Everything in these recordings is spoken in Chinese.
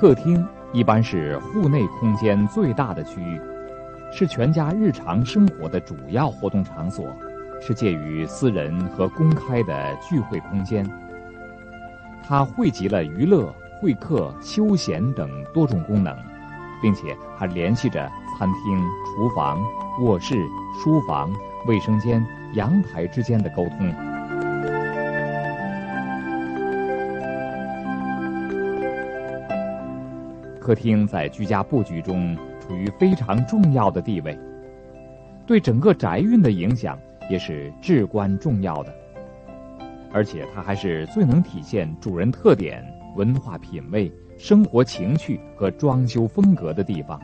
客厅一般是户内空间最大的区域，是全家日常生活的主要活动场所，是介于私人和公开的聚会空间。它汇集了娱乐、会客、休闲等多种功能，并且还联系着餐厅、厨房、卧室、书房、卫生间、阳台之间的沟通。客厅在居家布局中处于非常重要的地位，对整个宅运的影响也是至关重要的。而且它还是最能体现主人特点、文化品味、生活情趣和装修风格的地方。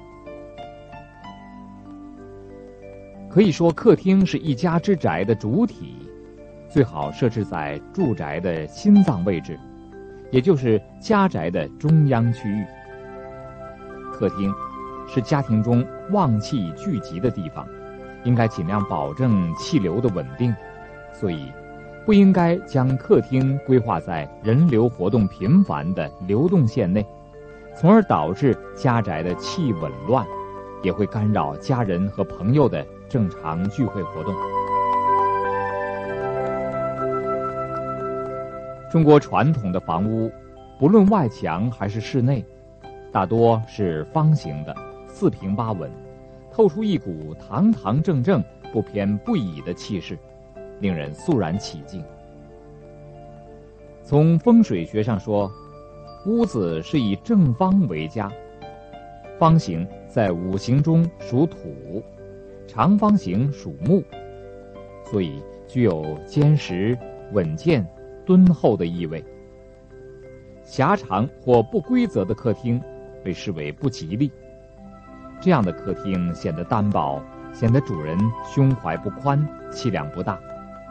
可以说，客厅是一家之宅的主体，最好设置在住宅的心脏位置，也就是家宅的中央区域。客厅是家庭中旺气聚集的地方，应该尽量保证气流的稳定，所以不应该将客厅规划在人流活动频繁的流动线内，从而导致家宅的气紊乱，也会干扰家人和朋友的正常聚会活动。中国传统的房屋，不论外墙还是室内，大多是方形的，四平八稳，透出一股堂堂正正、不偏不倚的气势，令人肃然起敬。从风水学上说，屋子是以正方为佳，方形在五行中属土，长方形属木，所以具有坚实、稳健、敦厚的意味。狭长或不规则的客厅被视为不吉利，这样的客厅显得单薄，显得主人胸怀不宽，气量不大。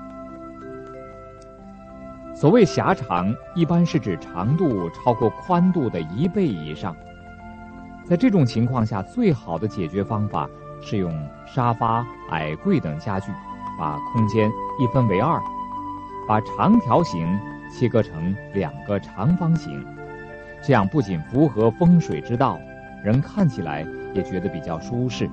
所谓狭长，一般是指长度超过宽度的1倍以上。在这种情况下，最好的解决方法是用沙发、矮柜等家具把空间一分为2，把长条形切割成2个长方形，这样不仅符合风水之道，人看起来也觉得比较舒适。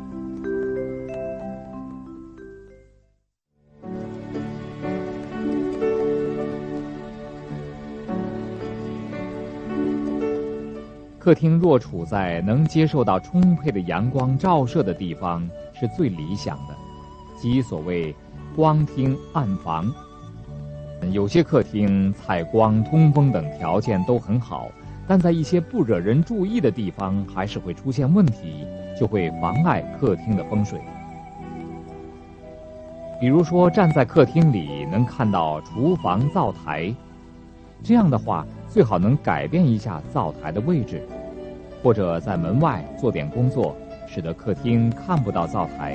客厅若处在能接受到充沛的阳光照射的地方，是最理想的，即所谓光厅暗房。有些客厅采光、通风等条件都很好，但在一些不惹人注意的地方还是会出现问题，就会妨碍客厅的风水。比如说，站在客厅里能看到厨房灶台，这样的话最好能改变一下灶台的位置，或者在门外做点工作，使得客厅看不到灶台。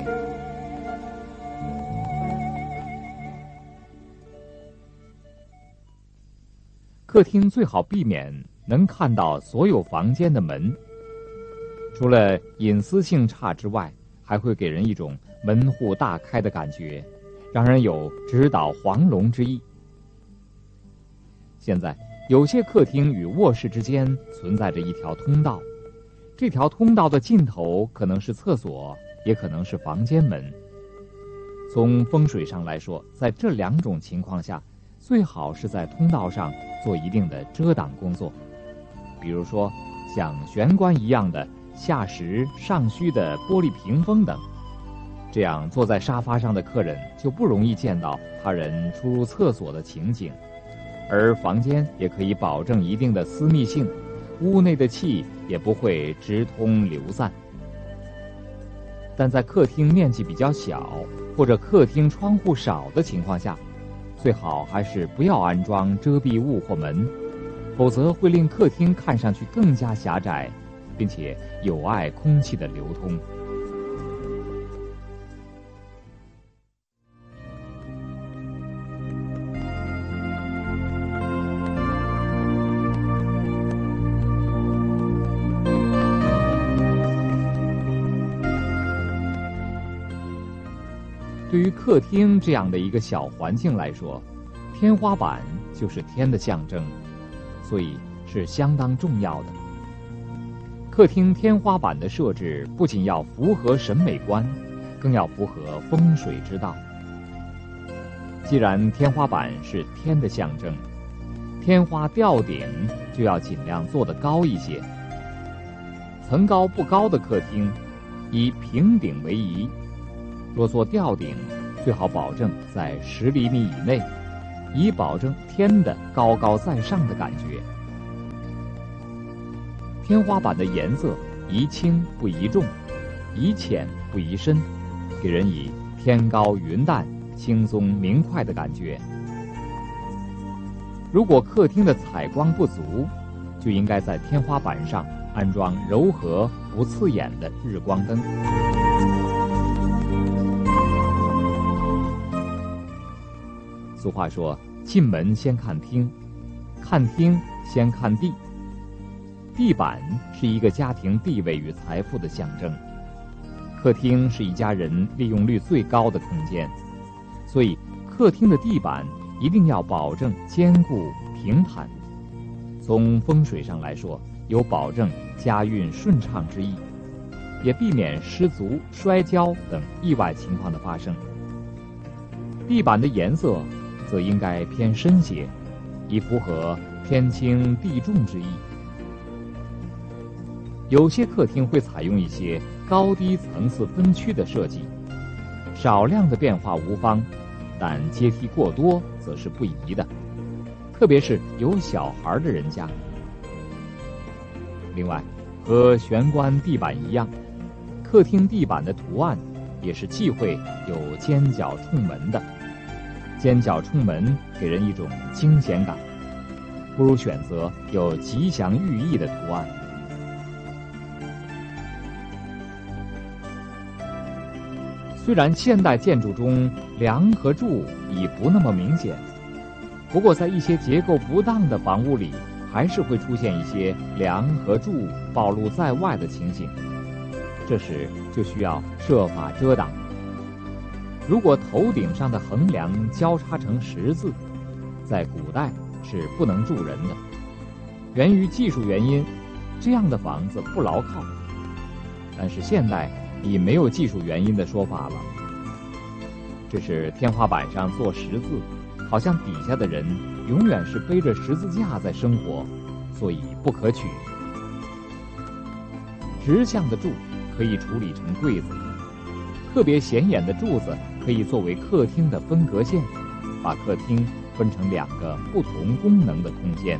客厅最好避免能看到所有房间的门，除了隐私性差之外，还会给人一种门户大开的感觉，让人有直捣黄龙之意。现在有些客厅与卧室之间存在着一条通道，这条通道的尽头可能是厕所，也可能是房间门。从风水上来说，在这2种情况下，最好是在通道上做一定的遮挡工作，比如说像玄关一样的下实上虚的玻璃屏风等，这样坐在沙发上的客人就不容易见到他人出入厕所的情景，而房间也可以保证一定的私密性，屋内的气也不会直通流散。但在客厅面积比较小，或者客厅窗户少的情况下，最好还是不要安装遮蔽物或门，否则会令客厅看上去更加狭窄，并且有碍空气的流通。对于客厅这样的一个小环境来说，天花板就是天的象征，所以是相当重要的。 客厅天花板的设置不仅要符合审美观，更要符合风水之道。既然天花板是天的象征，天花吊顶就要尽量做得高一些。层高不高的客厅，以平顶为宜。若做吊顶，最好保证在10厘米以内，以保证天的高高在上的感觉。天花板的颜色宜轻不宜重，宜浅不宜深，给人以天高云淡、轻松明快的感觉。如果客厅的采光不足，就应该在天花板上安装柔和不刺眼的日光灯。俗话说，进门先看厅，看厅先看地。地板是一个家庭地位与财富的象征，客厅是一家人利用率最高的空间，所以客厅的地板一定要保证坚固平坦。从风水上来说，有保证家运顺畅之意，也避免失足、摔跤等意外情况的发生。地板的颜色则应该偏深些，以符合天清地重之意。有些客厅会采用一些高低层次分区的设计，少量的变化无妨，但阶梯过多则是不宜的，特别是有小孩的人家。另外，和玄关地板一样，客厅地板的图案也是忌讳有尖角冲门的。尖角冲门给人一种惊险感，不如选择有吉祥寓意的图案。虽然现代建筑中梁和柱已不那么明显，不过在一些结构不当的房屋里，还是会出现一些梁和柱暴露在外的情形，这时就需要设法遮挡。如果头顶上的横梁交叉成十字，在古代是不能住人的，源于技术原因，这样的房子不牢靠。但是现代已没有技术原因的说法了，只是天花板上做十字，好像底下的人永远是背着十字架在生活，所以不可取。直向的柱可以处理成柜子，特别显眼的柱子可以作为客厅的分隔线，把客厅分成2个不同功能的空间。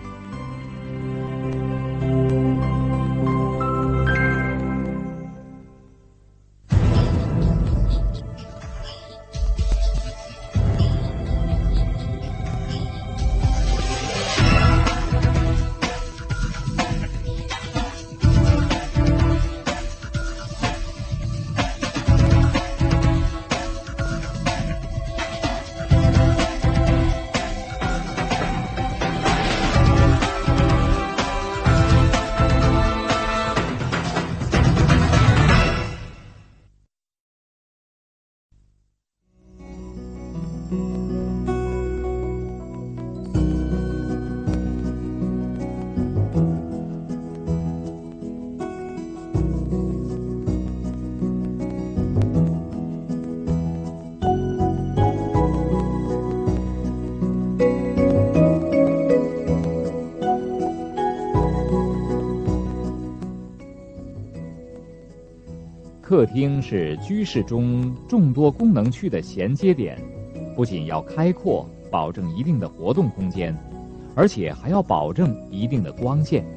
客厅是居室中众多功能区的衔接点，不仅要开阔，保证一定的活动空间，而且还要保证一定的光线。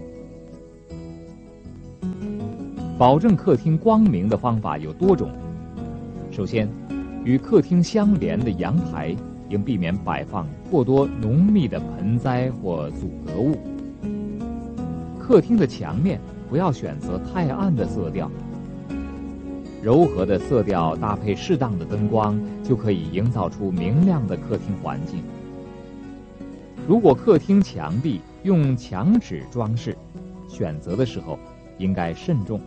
保证客厅光明的方法有多种。首先，与客厅相连的阳台应避免摆放过多浓密的盆栽或阻隔物。客厅的墙面不要选择太暗的色调，柔和的色调搭配适当的灯光，就可以营造出明亮的客厅环境。如果客厅墙壁用墙纸装饰，选择的时候应该慎重。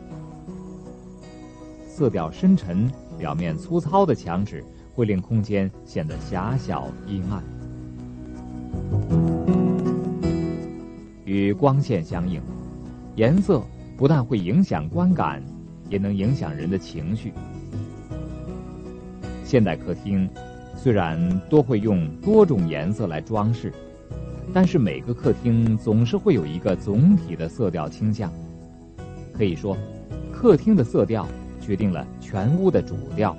色调深沉、表面粗糙的墙纸会令空间显得狭小阴暗。与光线相应，颜色不但会影响观感，也能影响人的情绪。现代客厅虽然多会用多种颜色来装饰，但是每个客厅总是会有一个总体的色调倾向。可以说，客厅的色调决定了全屋的主调。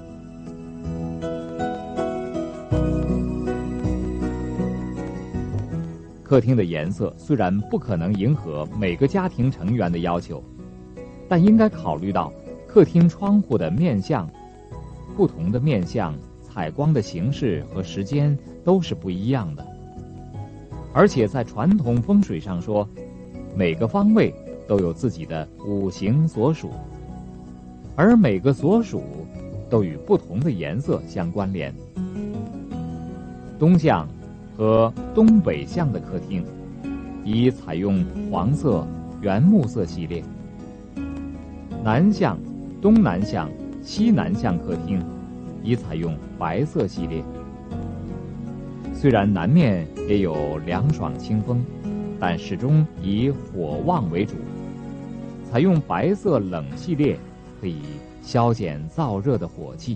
客厅的颜色虽然不可能迎合每个家庭成员的要求，但应该考虑到客厅窗户的面向，不同的面向采光的形式和时间都是不一样的。而且在传统风水上说，每个方位都有自己的五行所属，而每个所属都与不同的颜色相关联。东向和东北向的客厅以采用黄色、原木色系列，南向、东南向、西南向客厅以采用白色系列。虽然南面也有凉爽清风，但始终以火旺为主，采用白色冷系列可以消减燥热的火气。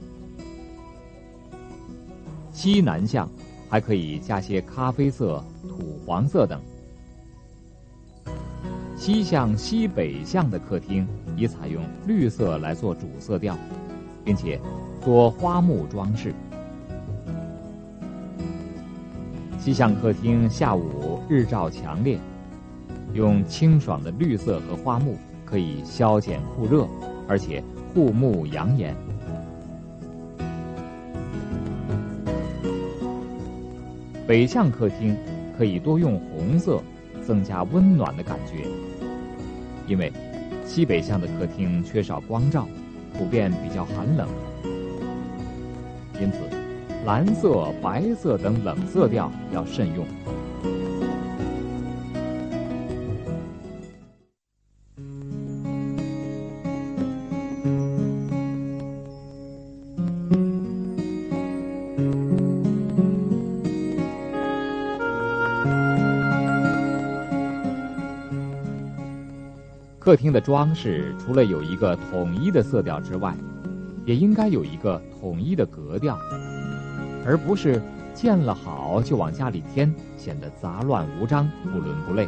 西南向还可以加些咖啡色、土黄色等。西向西北向的客厅以采用绿色来做主色调，并且多花木装饰。西向客厅下午日照强烈，用清爽的绿色和花木可以消减酷热，而且护目养眼。北向客厅可以多用红色，增加温暖的感觉。因为西北向的客厅缺少光照，普遍比较寒冷，因此蓝色、白色等冷色调要慎用。客厅的装饰除了有一个统一的色调之外，也应该有一个统一的格调，而不是建了好就往家里添，显得杂乱无章，不伦不类。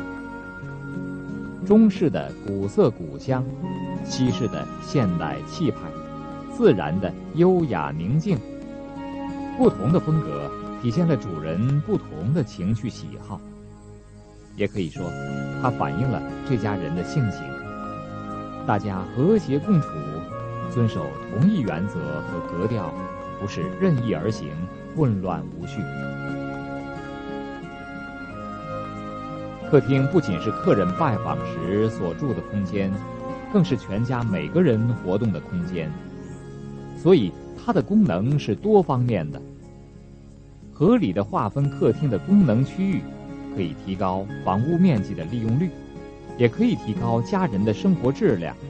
中式的古色古香，西式的现代气派，自然的优雅宁静，不同的风格体现了主人不同的情绪喜好，也可以说它反映了这家人的性情。大家和谐共处，遵守同一原则和格调，不是任意而行，混乱无序。客厅不仅是客人拜访时所住的空间，更是全家每个人活动的空间，所以它的功能是多方面的。合理的划分客厅的功能区域，可以提高房屋面积的利用率，也可以提高家人的生活质量。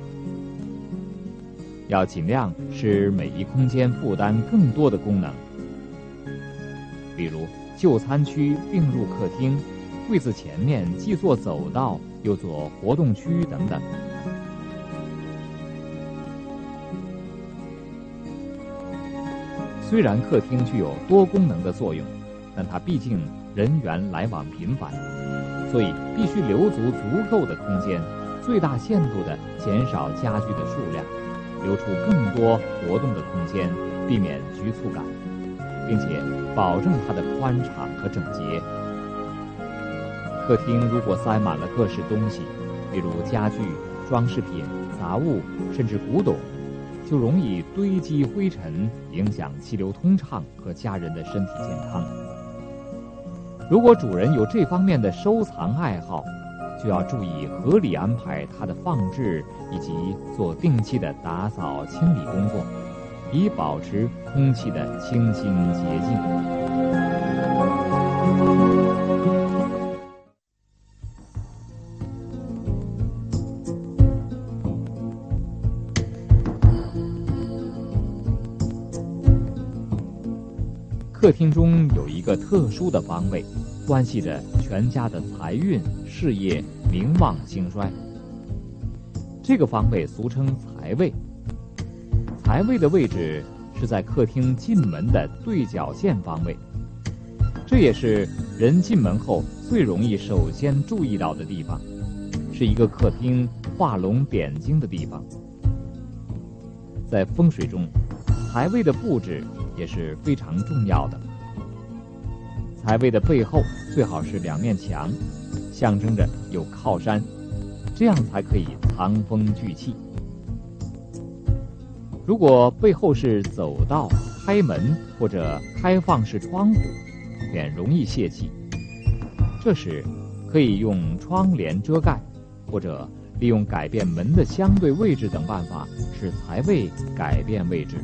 要尽量使每一空间负担更多的功能，比如就餐区并入客厅，柜子前面既做走道又做活动区等等。虽然客厅具有多功能的作用，但它毕竟人员来往频繁，所以必须留足足够的空间，最大限度地减少家具的数量，留出更多活动的空间，避免局促感，并且保证它的宽敞和整洁。客厅如果塞满了各式东西，比如家具、装饰品、杂物，甚至古董，就容易堆积灰尘，影响气流通畅和家人的身体健康。如果主人有这方面的收藏爱好，就要注意合理安排它的放置，以及做定期的打扫清理工作，以保持空气的清新洁净。客厅中有一个特殊的方位，关系着全家的财运、事业、名望、兴衰。 这个方位俗称财位。财位的位置是在客厅进门的对角线方位，这也是人进门后最容易首先注意到的地方，是一个客厅画龙点睛的地方。在风水中，财位的布置也是非常重要的。财位的背后最好是两面墙，象征着有靠山，这样才可以藏风聚气。如果背后是走道、开门或者开放式窗户，便容易泄气。这时可以用窗帘遮盖，或者利用改变门的相对位置等办法，使财位改变位置。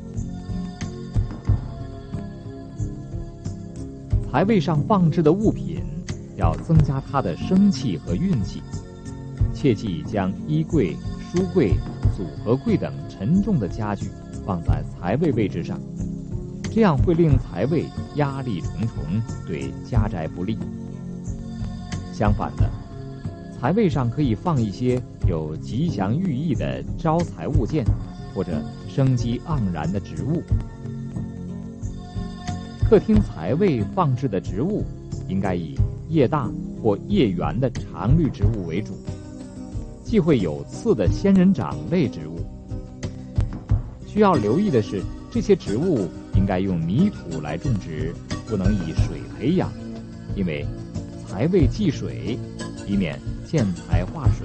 财位上放置的物品要增加它的生气和运气，切忌将衣柜、书柜、组合柜等沉重的家具放在财位位置上，这样会令财位压力重重，对家宅不利。相反的，财位上可以放一些有吉祥寓意的招财物件，或者生机盎然的植物。客厅财位放置的植物应该以叶大或叶圆的常绿植物为主，忌讳有刺的仙人掌类植物。需要留意的是，这些植物应该用泥土来种植，不能以水培养，因为财位忌水，以免见财化水。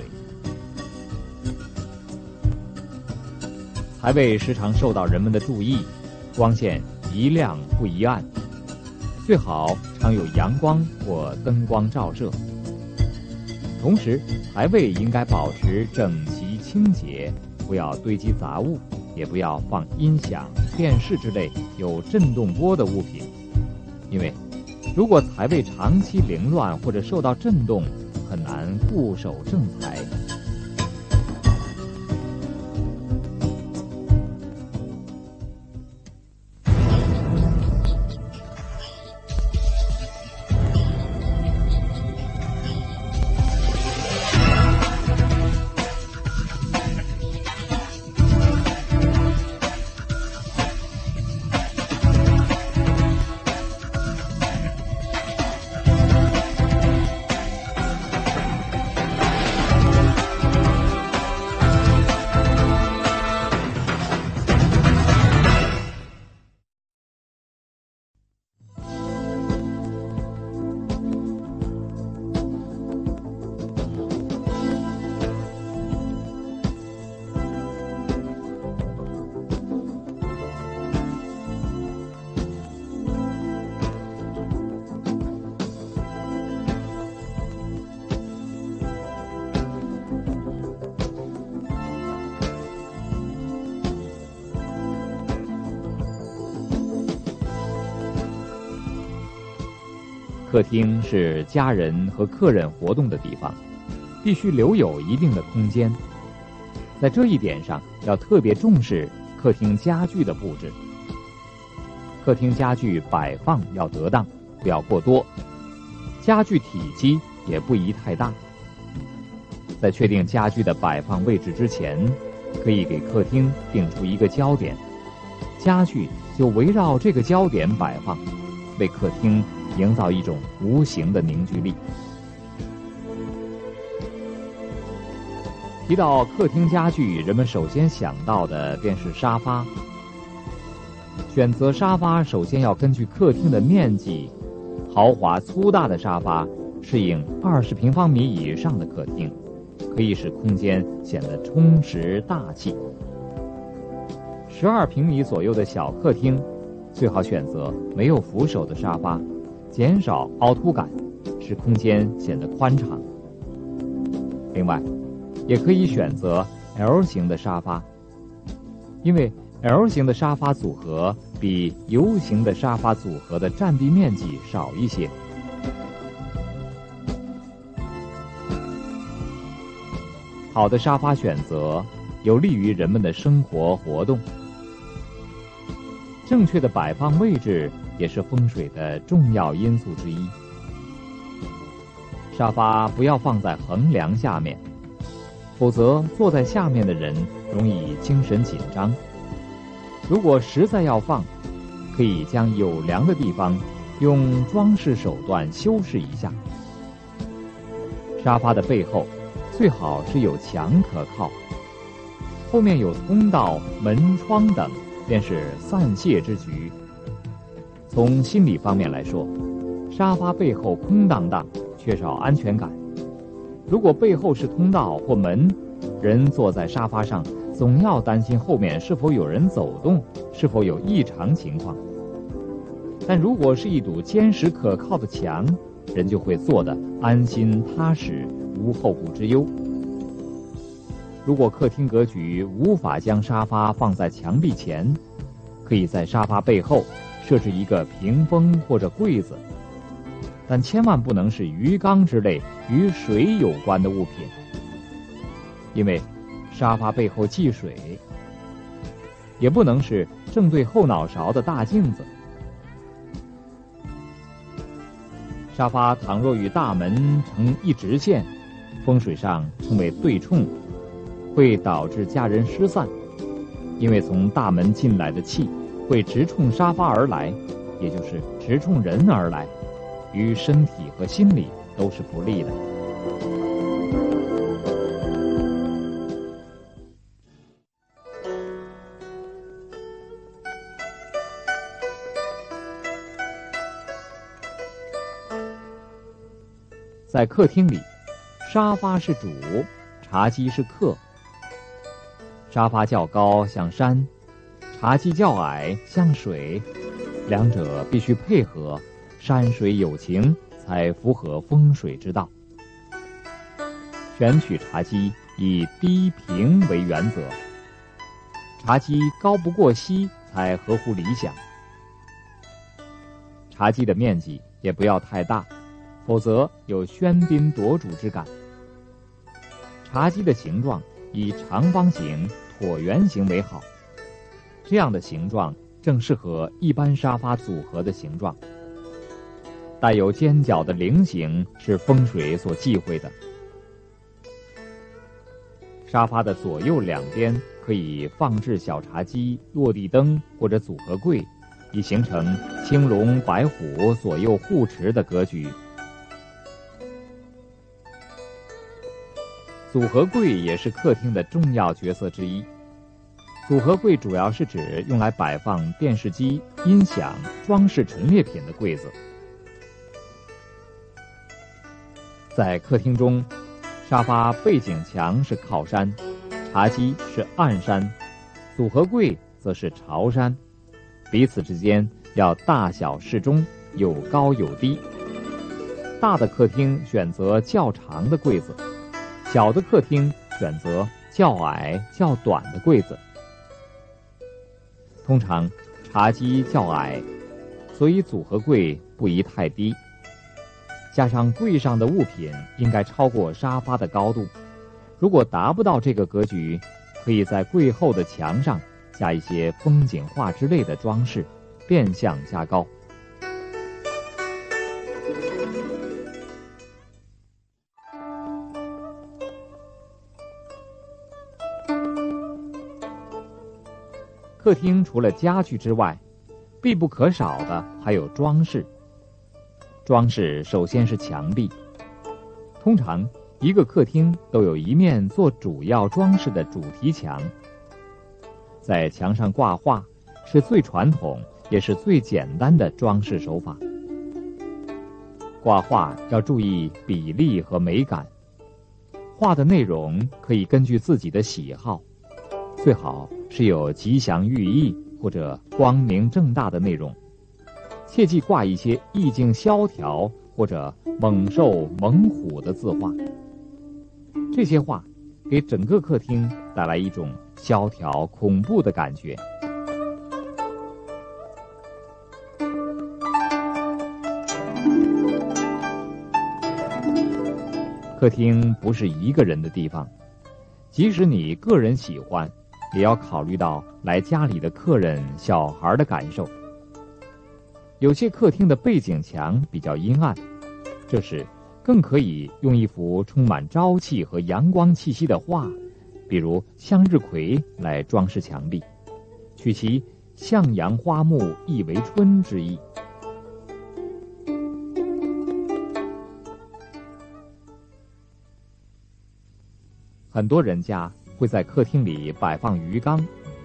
财位时常受到人们的注意，光线宜亮不宜暗，最好常有阳光或灯光照射。同时，财位应该保持整齐清洁，不要堆积杂物，也不要放音响、电视之类有震动波的物品，因为如果财位长期凌乱或者受到震动，很难固守正财。客厅是家人和客人活动的地方，必须留有一定的空间。在这一点上，要特别重视客厅家具的布置。客厅家具摆放要得当，不要过多，家具体积也不宜太大。在确定家具的摆放位置之前，可以给客厅定出一个焦点，家具就围绕这个焦点摆放，为客厅营造一种无形的凝聚力。提到客厅家具，人们首先想到的便是沙发。选择沙发首先要根据客厅的面积，豪华粗大的沙发适应20平方米以上的客厅，可以使空间显得充实大气。12平米左右的小客厅，最好选择没有扶手的沙发，减少凹凸感，使空间显得宽敞。另外，也可以选择 L 型的沙发，因为 L 型的沙发组合比 U 型的沙发组合的占地面积少一些。好的沙发选择有利于人们的生活活动。正确的摆放位置也是风水的重要因素之一。沙发不要放在横梁下面， 否则坐在下面的人容易精神紧张。如果实在要放，可以将有梁的地方用装饰手段修饰一下。沙发的背后最好是有墙可靠，后面有通道、门窗等，便是散泄之局。从心理方面来说，沙发背后空荡荡，缺少安全感。如果背后是通道或门，人坐在沙发上，总要担心后面是否有人走动，是否有异常情况。但如果是一堵坚实可靠的墙，人就会坐得安心踏实，无后顾之忧。如果客厅格局无法将沙发放在墙壁前，可以在沙发背后设置一个屏风或者柜子，但千万不能是鱼缸之类与水有关的物品，因为沙发背后忌水。也不能是正对后脑勺的大镜子。沙发倘若与大门成一直线，风水上称为对冲，会导致家人失散，因为从大门进来的气会直冲沙发而来，也就是直冲人而来，于身体和心理都是不利的。在客厅里，沙发是主，茶几是客。沙发较高像山，茶几较矮像水，两者必须配合，山水有情，才符合风水之道。选取茶几以低平为原则，茶几高不过膝才合乎理想。茶几的面积也不要太大，否则有喧宾夺主之感。茶几的形状以长方形、椭圆形为好，这样的形状正适合一般沙发组合的形状。带有尖角的菱形是风水所忌讳的。沙发的左右两边可以放置小茶几、落地灯或者组合柜，以形成青龙白虎左右护持的格局。组合柜也是客厅的重要角色之一。组合柜主要是指用来摆放电视机、音响、装饰陈列品的柜子。在客厅中，沙发背景墙是靠山，茶几是暗山，组合柜则是朝山，彼此之间要大小适中，有高有低。大的客厅选择较长的柜子，小的客厅选择较矮较短的柜子。通常茶几较矮，所以组合柜不宜太低，加上柜上的物品应该超过沙发的高度。如果达不到这个格局，可以在柜后的墙上加一些风景画之类的装饰，变相加高。客厅除了家具之外，必不可少的还有装饰。装饰首先是墙壁，通常一个客厅都有一面做主要装饰的主题墙。在墙上挂画是最传统也是最简单的装饰手法。挂画要注意比例和美感，画的内容可以根据自己的喜好，最好是有吉祥寓意或者光明正大的内容，切忌挂一些意境萧条或者猛兽猛虎的字画。这些画给整个客厅带来一种萧条恐怖的感觉。客厅不是一个人的地方，即使你个人喜欢，也要考虑到来家里的客人、小孩的感受。有些客厅的背景墙比较阴暗，这时更可以用一幅充满朝气和阳光气息的画，比如向日葵来装饰墙壁，取其向阳花木易为春之意。很多人家会在客厅里摆放鱼缸。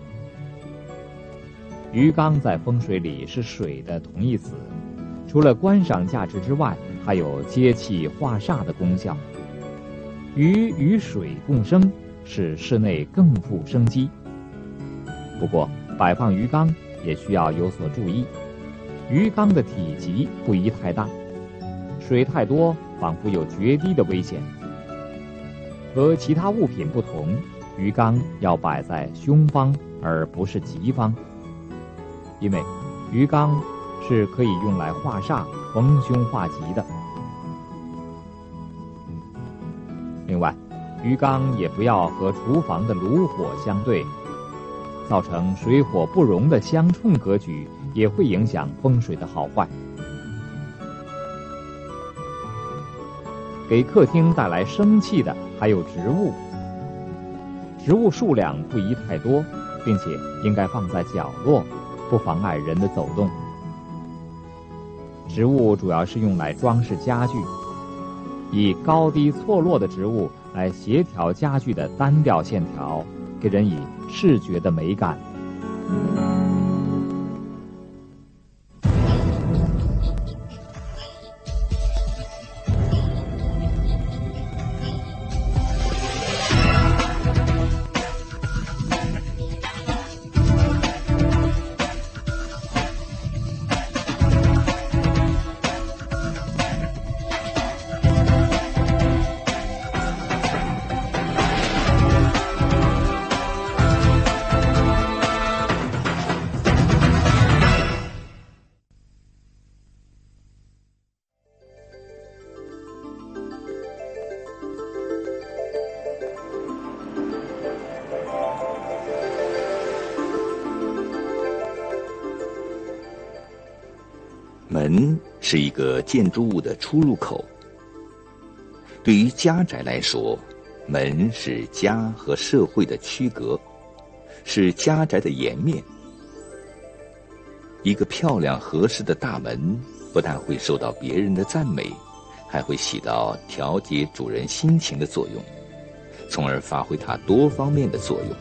鱼缸在风水里是水的同义词，除了观赏价值之外，还有接气化煞的功效。鱼与水共生，使室内更富生机。不过摆放鱼缸也需要有所注意，鱼缸的体积不宜太大，水太多仿佛有决堤的危险。和其他物品不同，鱼缸要摆在凶方而不是吉方，因为鱼缸是可以用来化煞、逢凶化吉的。另外，鱼缸也不要和厨房的炉火相对，造成水火不容的相冲格局，也会影响风水的好坏。给客厅带来生气的还有植物，植物数量不宜太多，并且应该放在角落，不妨碍人的走动。植物主要是用来装饰家具，以高低错落的植物来协调家具的单调线条，给人以视觉的美感。 门是一个建筑物的出入口。对于家宅来说，门是家和社会的区隔，是家宅的颜面。一个漂亮合适的大门，不但会受到别人的赞美，还会起到调节主人心情的作用，从而发挥它多方面的作用。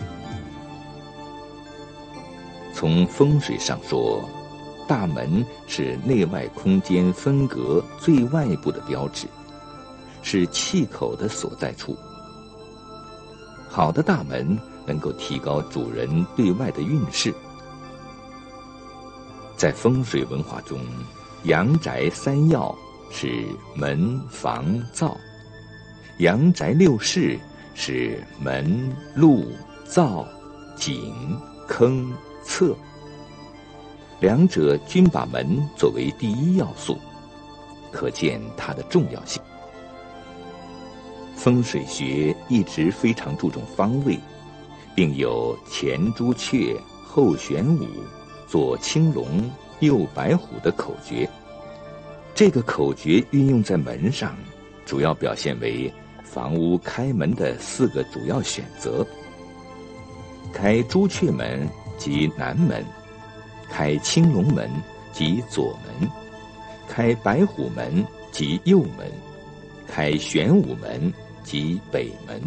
从风水上说，大门是内外空间分隔最外部的标志，是气口的所在处。好的大门能够提高主人对外的运势。在风水文化中，阳宅三要是门、房、灶；阳宅六事是门、路、灶、井、坑、侧。两者均把门作为第一要素，可见它的重要性。风水学一直非常注重方位，并有前朱雀、后玄武、左青龙、右白虎的口诀。这个口诀运用在门上，主要表现为房屋开门的4个主要选择：开朱雀门即南门，开青龙门即左门，开白虎门即右门，开玄武门即北门。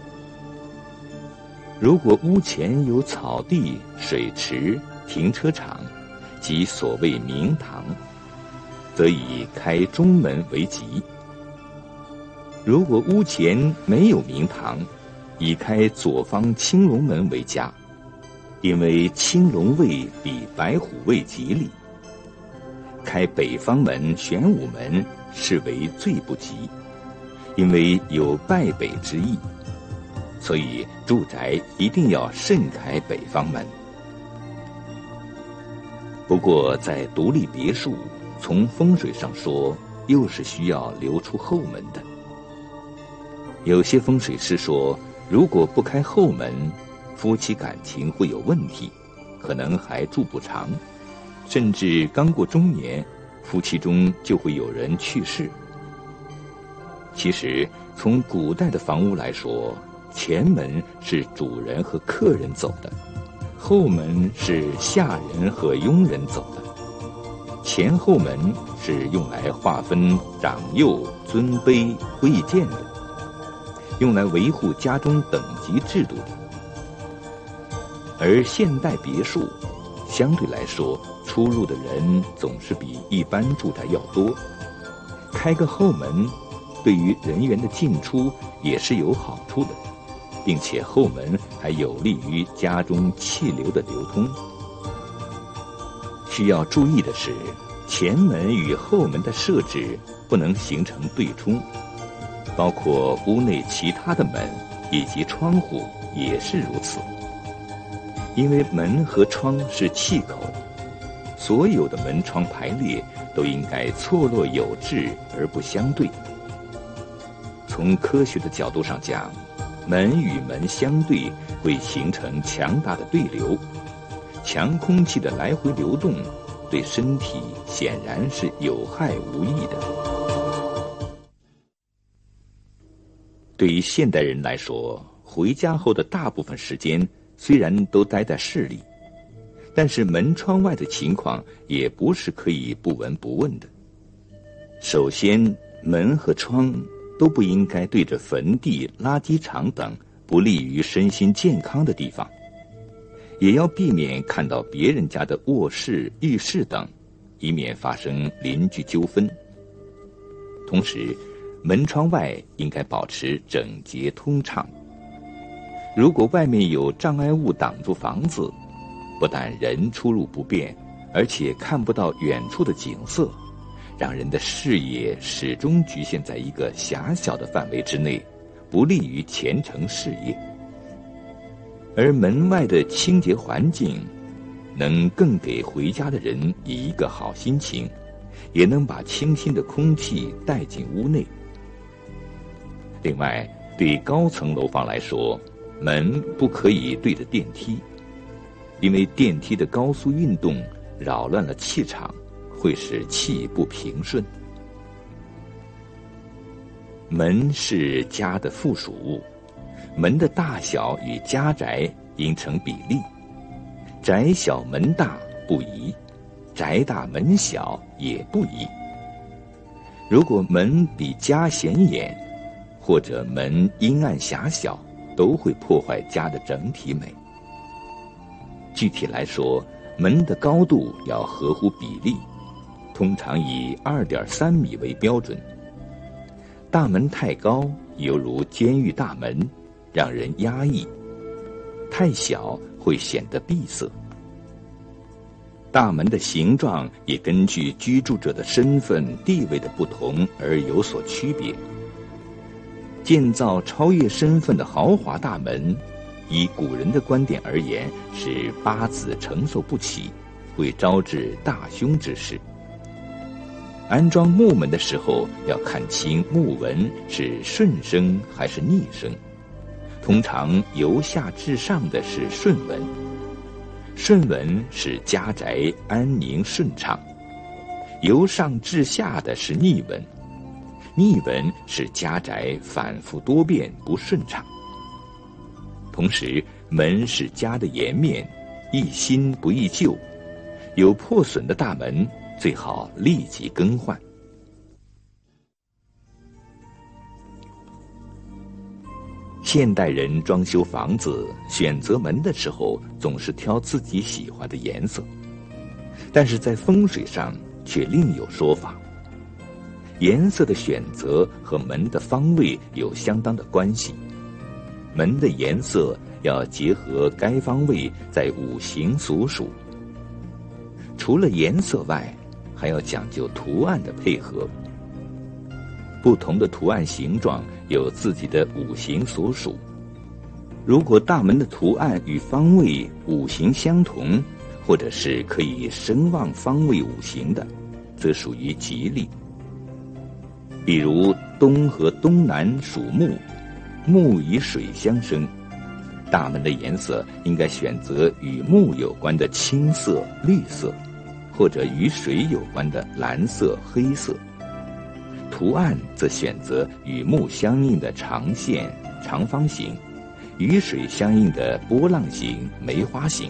如果屋前有草地、水池、停车场，即所谓明堂，则以开中门为吉。如果屋前没有明堂，以开左方青龙门为佳，因为青龙位比白虎位吉利。开北方门、玄武门视为最不吉，因为有败北之意，所以住宅一定要慎开北方门。不过在独立别墅，从风水上说，又是需要留出后门的。有些风水师说，如果不开后门，夫妻感情会有问题，可能还住不长，甚至刚过中年，夫妻中就会有人去世。 其实从古代的房屋来说，前门是主人和客人走的，后门是下人和佣人走的，前后门是用来划分长幼、尊卑、贵贱的，用来维护家中等级制度的。而现代别墅相对来说，出入的人总是比一般住宅要多，开个后门对于人员的进出也是有好处的，并且后门还有利于家中气流的流通。需要注意的是，前门与后门的设置不能形成对冲，包括屋内其他的门以及窗户也是如此。因为门和窗是气口，所有的门窗排列都应该错落有致而不相对。从科学的角度上讲，门与门相对会形成强大的对流，强空气的来回流动对身体显然是有害无益的。对于现代人来说，回家后的大部分时间虽然都待在市里，但是门窗外的情况也不是可以不闻不问的。首先，门和窗都不应该对着坟地、垃圾场等不利于身心健康的地方，也要避免看到别人家的卧室、浴室等，以免发生邻居纠纷。同时，门窗外应该保持整洁通畅。如果外面有障碍物挡住房子，不但人出入不便，而且看不到远处的景色，让人的视野始终局限在一个狭小的范围之内，不利于前程事业。而门外的清洁环境能更给回家的人以一个好心情，也能把清新的空气带进屋内。另外，对高层楼房来说，门不可以对着电梯，因为电梯的高速运动扰乱了气场，会使气不平顺。门是家的附属物，门的大小与家宅应成比例，宅小门大不宜，宅大门小也不宜。如果门比家显眼，或者门阴暗狭小，都会破坏家的整体美。具体来说，门的高度要合乎比例，通常以2.3米为标准。大门太高，犹如监狱大门，让人压抑；太小，会显得闭塞。大门的形状也根据居住者的身份地位的不同而有所区别。建造超越身份的豪华大门，以古人的观点而言，是八字承受不起，会招致大凶之事。安装木门的时候，要看清木纹是顺生还是逆生。通常由下至上的是顺纹，顺纹使家宅安宁顺畅；由上至下的是逆纹，逆纹使家宅反复多变不顺畅。同时，门是家的颜面，易新不易旧，有破损的大门最好立即更换。现代人装修房子选择门的时候，总是挑自己喜欢的颜色，但是在风水上却另有说法。颜色的选择和门的方位有相当的关系，门的颜色要结合该方位在五行所属。除了颜色外，还要讲究图案的配合。不同的图案形状有自己的五行所属。如果大门的图案与方位五行相同，或者是可以声望方位五行的，则属于吉利。比如东和东南属木，木与水相生，大门的颜色应该选择与木有关的青色、绿色，或者与水有关的蓝色、黑色。 图案则选择与木相应的长线、长方形，与水相应的波浪形、梅花形。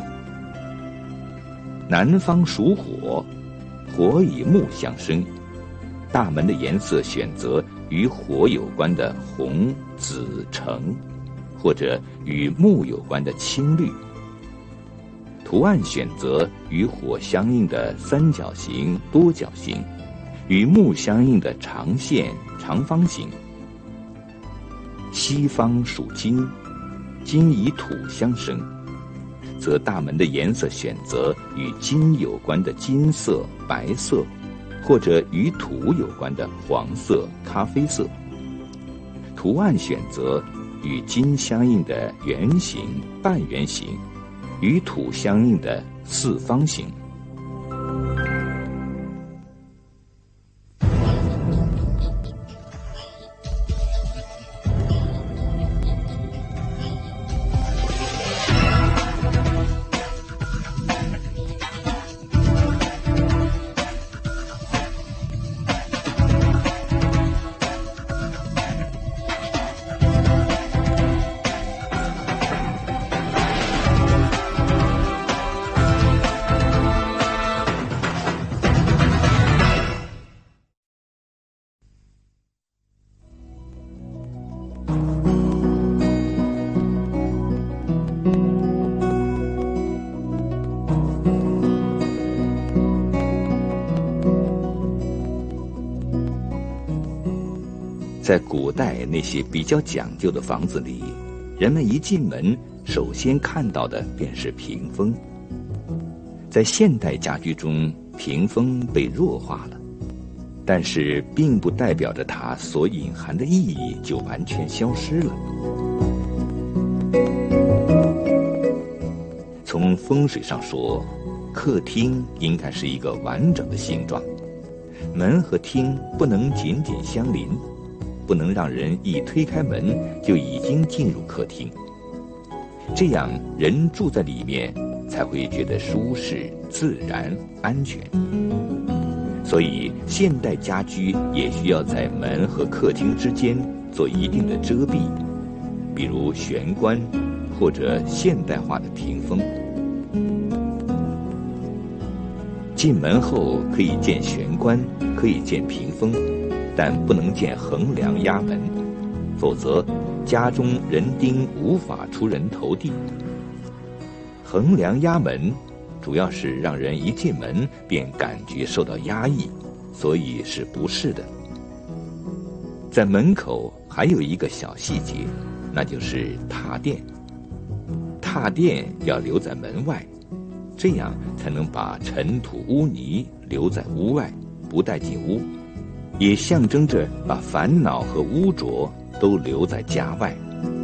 南方属火，火与木相生，大门的颜色选择与火有关的红、紫、橙，或者与木有关的青绿。图案选择与火相应的三角形、多角形，与木相应的长线、长方形。西方属金，金与土相生，则大门的颜色选择与金有关的金色、白色，或者与土有关的黄色、咖啡色。图案选择与金相应的圆形、半圆形，与土相应的四方形。在古代那些比较讲究的房子里，人们一进门首先看到的便是屏风。在现代家居中，屏风被弱化了，但是并不代表着它所隐含的意义就完全消失了。从风水上说，客厅应该是一个完整的形状，门和厅不能紧紧相邻，不能让人一推开门就已经进入客厅，这样人住在里面才会觉得舒适、自然、安全。所以现代家居也需要在门和客厅之间做一定的遮蔽，比如玄关或者现代化的屏风。进门后可以建玄关，可以建屏风，但不能建横梁压门，否则家中人丁无法出人头地。横梁压门主要是让人一进门便感觉受到压抑，所以是不是的。在门口还有一个小细节，那就是踏垫。踏垫要留在门外，这样才能把尘土污泥留在屋外，不带进屋，也象征着把烦恼和污浊都留在家外。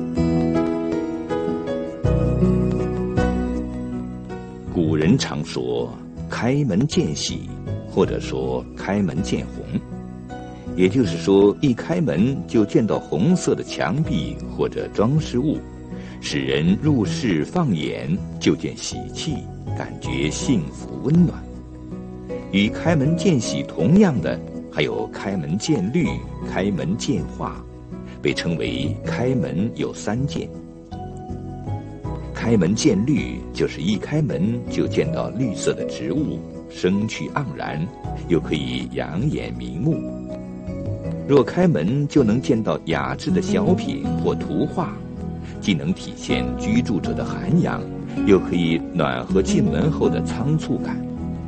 古人常说开门见喜，或者说开门见红，也就是说一开门就见到红色的墙壁或者装饰物，使人入室放眼就见喜气，感觉幸福温暖。与开门见喜同样的还有开门见绿、开门见花，被称为开门有三见。开门见绿就是一开门就见到绿色的植物，生趣盎然，又可以养眼明目。若开门就能见到雅致的小品或图画，既能体现居住者的涵养，又可以暖和进门后的仓促感。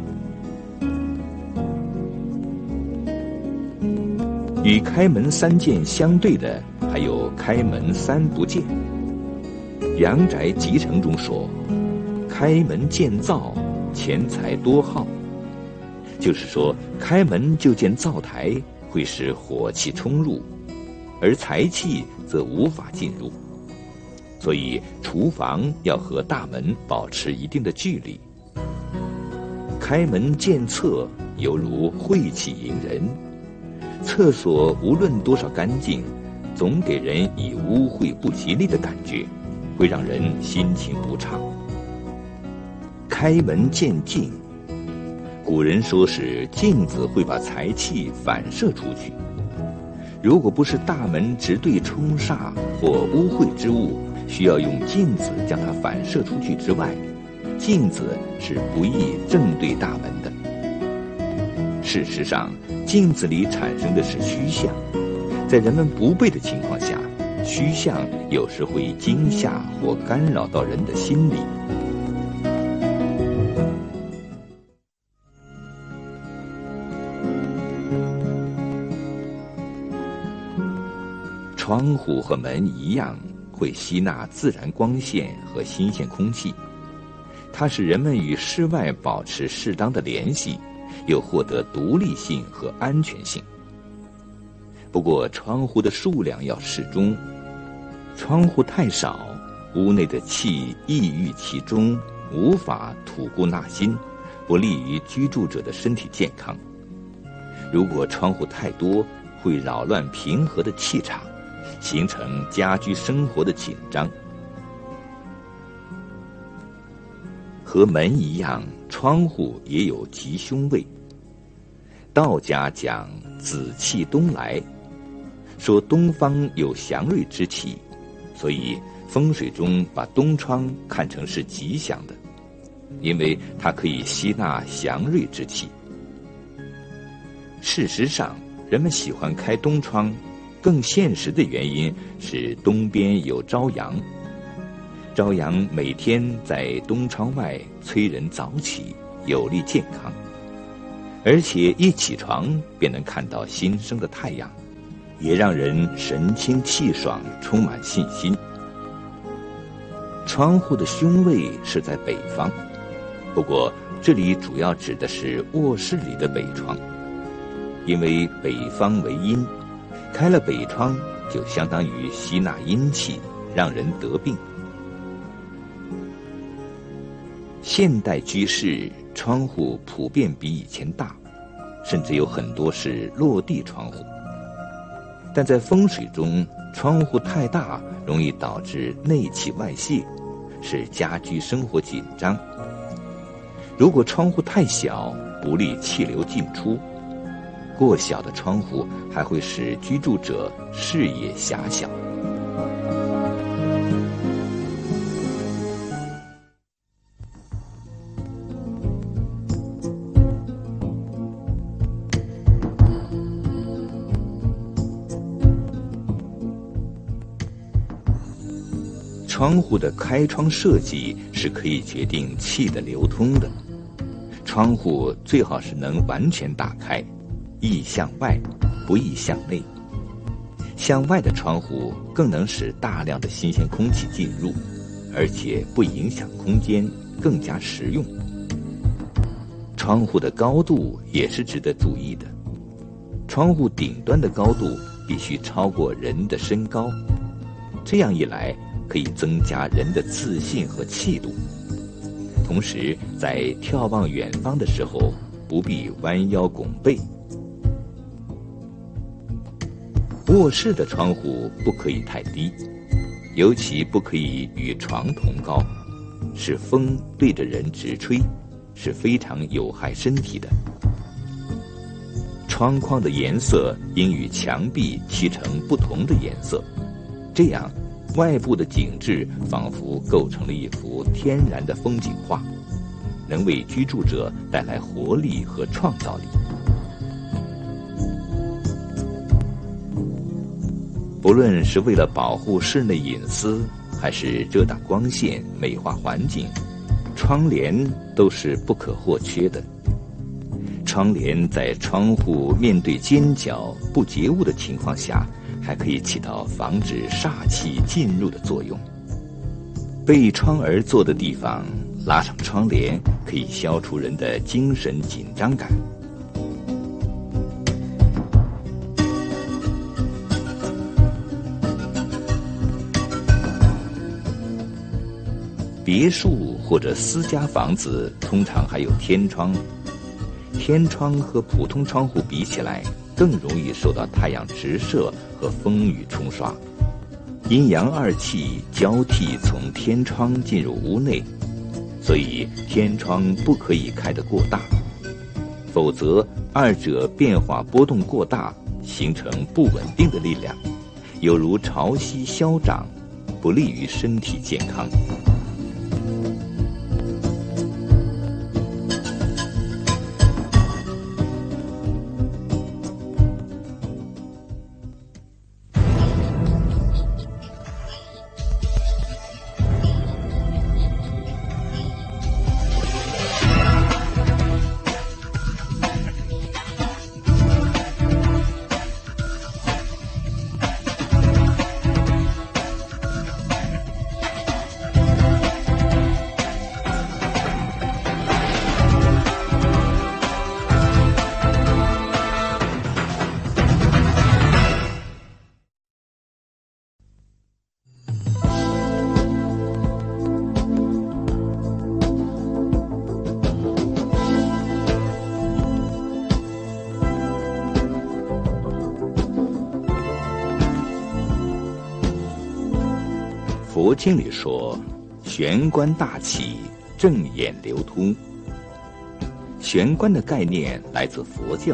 与开门三见相对的还有开门三不见。阳宅集成中说，开门见灶，钱财多耗，就是说开门就见灶台会使火气冲入，而财气则无法进入，所以厨房要和大门保持一定的距离。开门见厕犹如晦气迎人，厕所无论多少干净，总给人以污秽不吉利的感觉，会让人心情不畅。开门见镜，古人说是镜子会把财气反射出去， 如果不是大门直对冲煞或污秽之物，需要用镜子将它反射出去之外，镜子是不宜正对大门的。事实上，镜子里产生的是虚像，在人们不备的情况下，虚像有时会惊吓或干扰到人的心理。窗户和门一样，会吸纳自然光线和新鲜空气，它使人们与室外保持适当的联系，又获得独立性和安全性。不过，窗户的数量要适中，窗户太少，屋内的气溢于其中，无法吐故纳新，不利于居住者的身体健康。如果窗户太多，会扰乱平和的气场，形成家居生活的紧张。和门一样，窗户也有吉凶位。道家讲紫气东来，说东方有祥瑞之气，所以风水中把东窗看成是吉祥的，因为它可以吸纳祥瑞之气。事实上，人们喜欢开东窗，更现实的原因是东边有朝阳，朝阳每天在东窗外催人早起，有利健康，而且一起床便能看到新生的太阳，也让人神清气爽，充满信心。窗户的凶位是在北方，不过这里主要指的是卧室里的北窗，因为北方为阴，开了北窗就相当于吸纳阴气，让人得病。现代居室窗户普遍比以前大，甚至有很多是落地窗户。但在风水中，窗户太大容易导致内气外泄，使家居生活紧张。如果窗户太小，不利气流进出。过小的窗户还会使居住者视野狭小。窗户的开窗设计是可以决定气的流通的。窗户最好是能完全打开，易向外，不易向内。向外的窗户更能使大量的新鲜空气进入，而且不影响空间，更加实用。窗户的高度也是值得注意的，窗户顶端的高度必须超过人的身高，这样一来可以增加人的自信和气度。同时，在眺望远方的时候，不必弯腰拱背。卧室的窗户不可以太低，尤其不可以与床同高，使风对着人直吹，是非常有害身体的。窗框的颜色应与墙壁漆成不同的颜色，这样外部的景致仿佛构成了一幅天然的风景画，能为居住者带来活力和创造力。不论是为了保护室内隐私，还是遮挡光线、美化环境，窗帘都是不可或缺的。窗帘在窗户面对尖角不洁物的情况下，还可以起到防止煞气进入的作用。背窗而坐的地方拉上窗帘，可以消除人的精神紧张感。别墅或者私家房子通常还有天窗，天窗和普通窗户比起来，更容易受到太阳直射和风雨冲刷，阴阳二气交替从天窗进入屋内，所以天窗不可以开得过大，否则二者变化波动过大， 形成不稳定的力量，有如潮汐消长，不利于身体健康。佛经里说，玄关大起，正眼流突。玄关的概念来自佛教。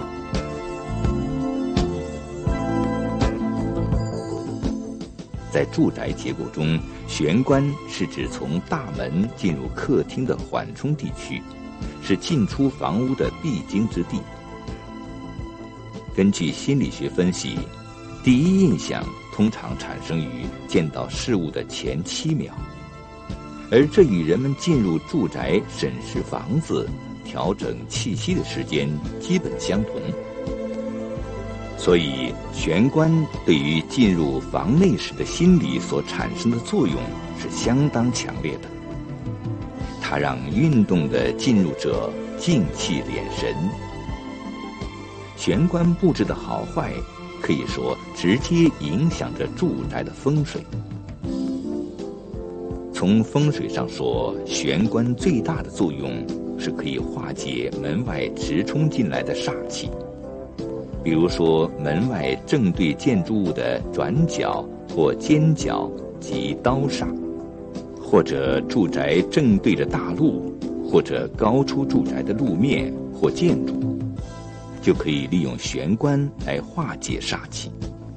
在住宅结构中，玄关是指从大门进入客厅的缓冲地区，是进出房屋的必经之地。根据心理学分析，第一印象通常产生于见到事物的前7秒，而这与人们进入住宅审视房子、调整气息的时间基本相同。所以，玄关对于进入房内时的心理所产生的作用是相当强烈的。它让运动的进入者静气敛神。玄关布置的好坏，可以说直接影响着住宅的风水。从风水上说，玄关最大的作用是可以化解门外直冲进来的煞气。比如说，门外正对建筑物的转角或尖角及刀煞，或者住宅正对着大路，或者高出住宅的路面或建筑，就可以利用玄关来化解煞气。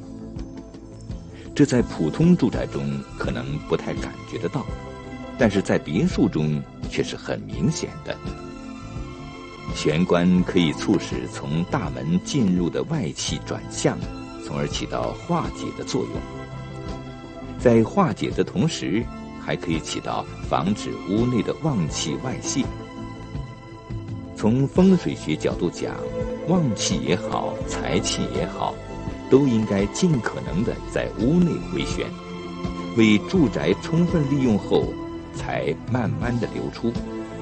这在普通住宅中可能不太感觉得到，但是在别墅中却是很明显的。玄关可以促使从大门进入的外气转向，从而起到化解的作用。在化解的同时，还可以起到防止屋内的旺气外泄。从风水学角度讲，旺气也好，财气也好，都应该尽可能的在屋内回旋，为住宅充分利用后，才慢慢的流出。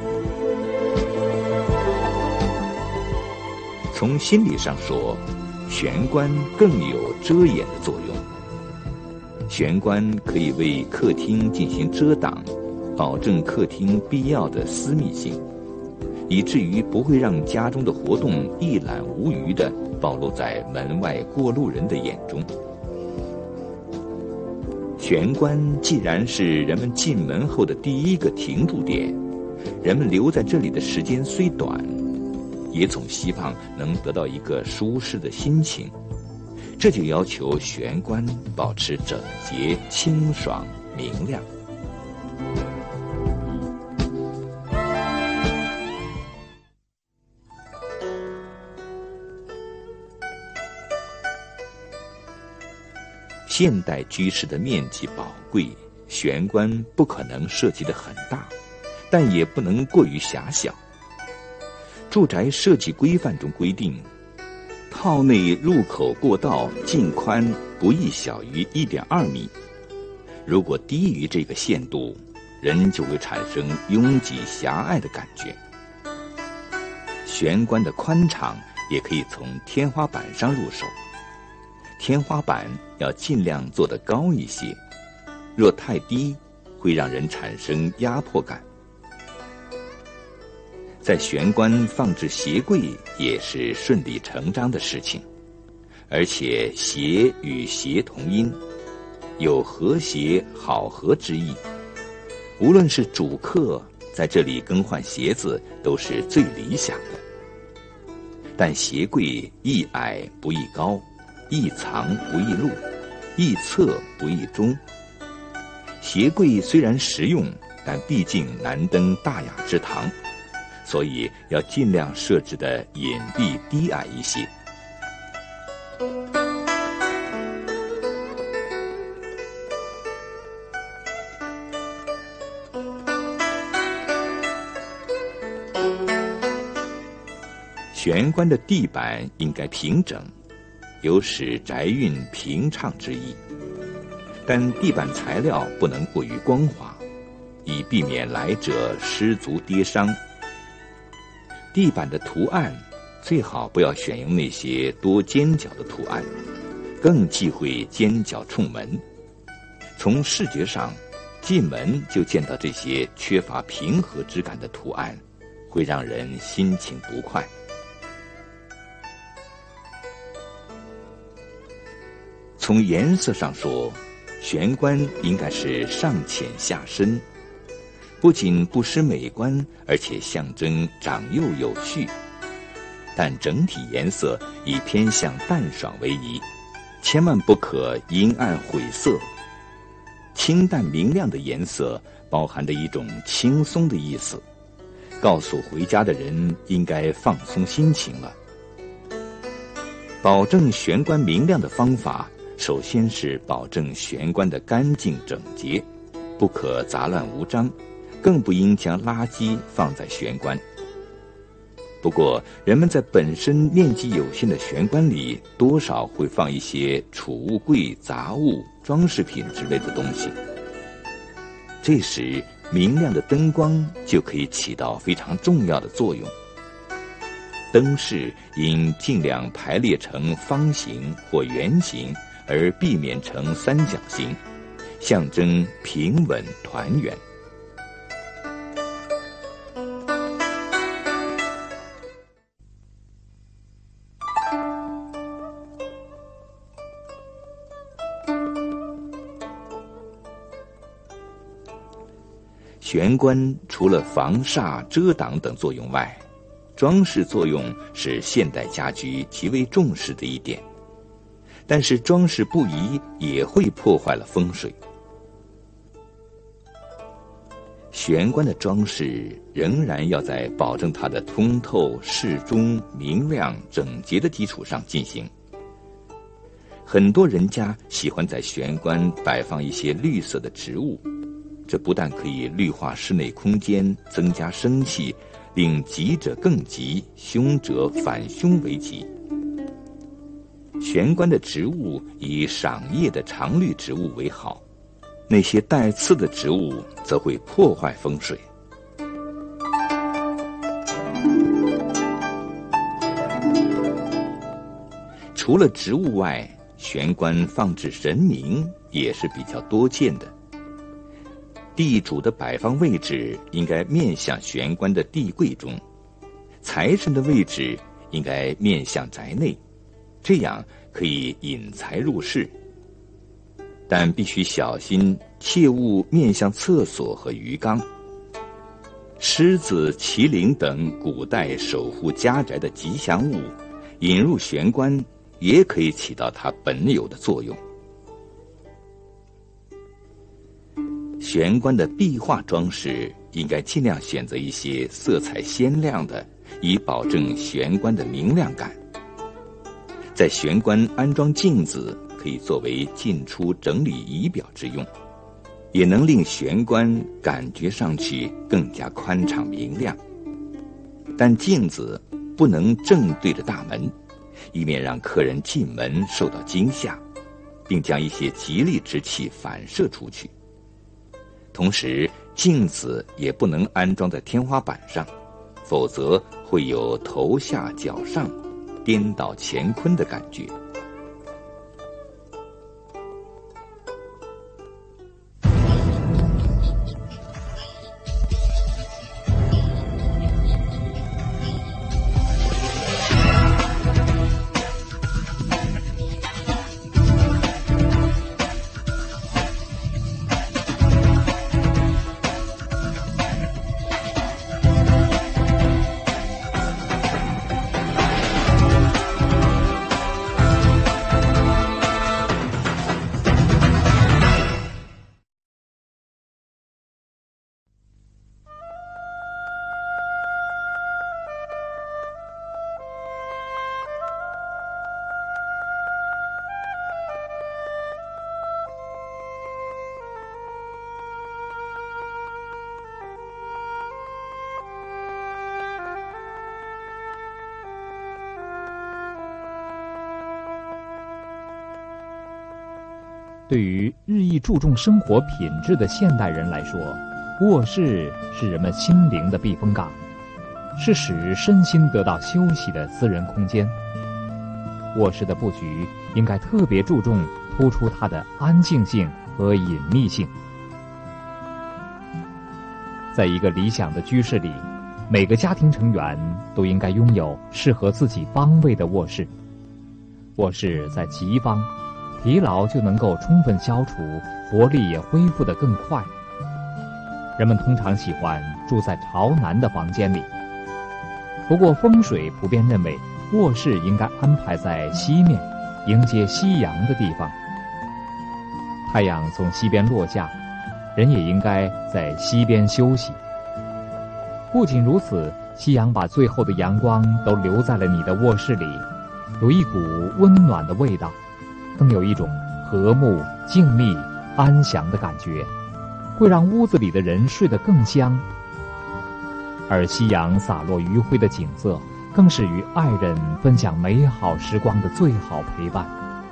从心理上说，玄关更有遮掩的作用。玄关可以为客厅进行遮挡，保证客厅必要的私密性，以至于不会让家中的活动一览无余地暴露在门外过路人的眼中。玄关既然是人们进门后的第一个停驻点，人们留在这里的时间虽短，也总希望能得到一个舒适的心情，这就要求玄关保持整洁、清爽、明亮。现代居室的面积宝贵，玄关不可能设计得很大，但也不能过于狭小。住宅设计规范中规定，套内入口过道净宽不宜小于 1.2 米，如果低于这个限度，人就会产生拥挤狭隘的感觉。玄关的宽敞也可以从天花板上入手，天花板要尽量做得高一些，若太低，会让人产生压迫感。在玄关放置鞋柜也是顺理成章的事情，而且鞋与鞋同音，有和谐好合之意。无论是主客在这里更换鞋子都是最理想的。但鞋柜宜矮不宜高， 易藏不易录，易测不易终。鞋柜虽然实用，但毕竟难登大雅之堂，所以要尽量设置的隐蔽低矮一些。玄关的地板应该平整，有使宅运平畅之意，但地板材料不能过于光滑，以避免来者失足跌伤。地板的图案最好不要选用那些多尖角的图案，更忌讳尖角冲门。从视觉上，进门就见到这些缺乏平和之感的图案，会让人心情不快。从颜色上说，玄关应该是上浅下深，不仅不失美观，而且象征长幼有序。但整体颜色以偏向淡爽为宜，千万不可阴暗晦涩。清淡明亮的颜色包含着一种轻松的意思，告诉回家的人应该放松心情了。保证玄关明亮的方法，首先是保证玄关的干净整洁，不可杂乱无章，更不应将垃圾放在玄关。不过，人们在本身面积有限的玄关里，多少会放一些储物柜、杂物、装饰品之类的东西。这时，明亮的灯光就可以起到非常重要的作用。灯饰应尽量排列成方形或圆形，而避免成三角形，象征平稳团圆。玄关除了防煞、遮挡等作用外，装饰作用是现代家居极为重视的一点。但是装饰不宜也会破坏了风水。玄关的装饰仍然要在保证它的通透、适中、明亮、整洁的基础上进行。很多人家喜欢在玄关摆放一些绿色的植物，这不但可以绿化室内空间，增加生气，令吉者更吉，凶者反凶为吉。玄关的植物以赏叶的常绿植物为好，那些带刺的植物则会破坏风水。除了植物外，玄关放置神明也是比较多见的。地主的摆放位置应该面向玄关的地柜中，财神的位置应该面向宅内，这样可以引财入室。但必须小心，切勿面向厕所和鱼缸。狮子、麒麟等古代守护家宅的吉祥物，引入玄关也可以起到它本有的作用。玄关的壁画装饰应该尽量选择一些色彩鲜亮的，以保证玄关的明亮感。在玄关安装镜子，可以作为进出整理仪表之用，也能令玄关感觉上去更加宽敞明亮。但镜子不能正对着大门，以免让客人进门受到惊吓，并将一些吉利之气反射出去。同时，镜子也不能安装在天花板上，否则会有头下脚上、颠倒乾坤的感觉。 对于日益注重生活品质的现代人来说，卧室是人们心灵的避风港，是使身心得到休息的私人空间。卧室的布局应该特别注重突出它的安静性和隐秘性。在一个理想的居室里，每个家庭成员都应该拥有适合自己方位的卧室。卧室在吉方，疲劳就能够充分消除，活力也恢复得更快。人们通常喜欢住在朝南的房间里，不过风水普遍认为卧室应该安排在西面，迎接夕阳的地方。太阳从西边落下，人也应该在西边休息。不仅如此，夕阳把最后的阳光都留在了你的卧室里，有一股温暖的味道，更有一种和睦、静谧、安详的感觉，会让屋子里的人睡得更香。而夕阳洒落余晖的景色，更是与爱人分享美好时光的最好陪伴。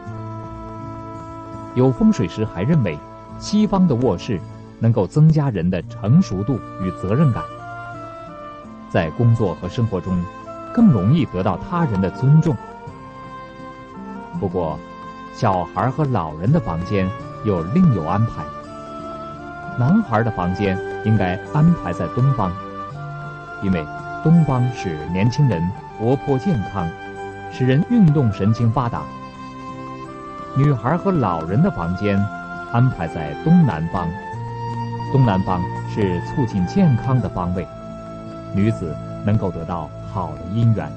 有风水师还认为，西方的卧室能够增加人的成熟度与责任感，在工作和生活中更容易得到他人的尊重。不过，小孩和老人的房间又另有安排。男孩的房间应该安排在东方，因为东方使年轻人活泼健康，使人运动神经发达。女孩和老人的房间安排在东南方，东南方是促进健康的方位，女子能够得到好的姻缘。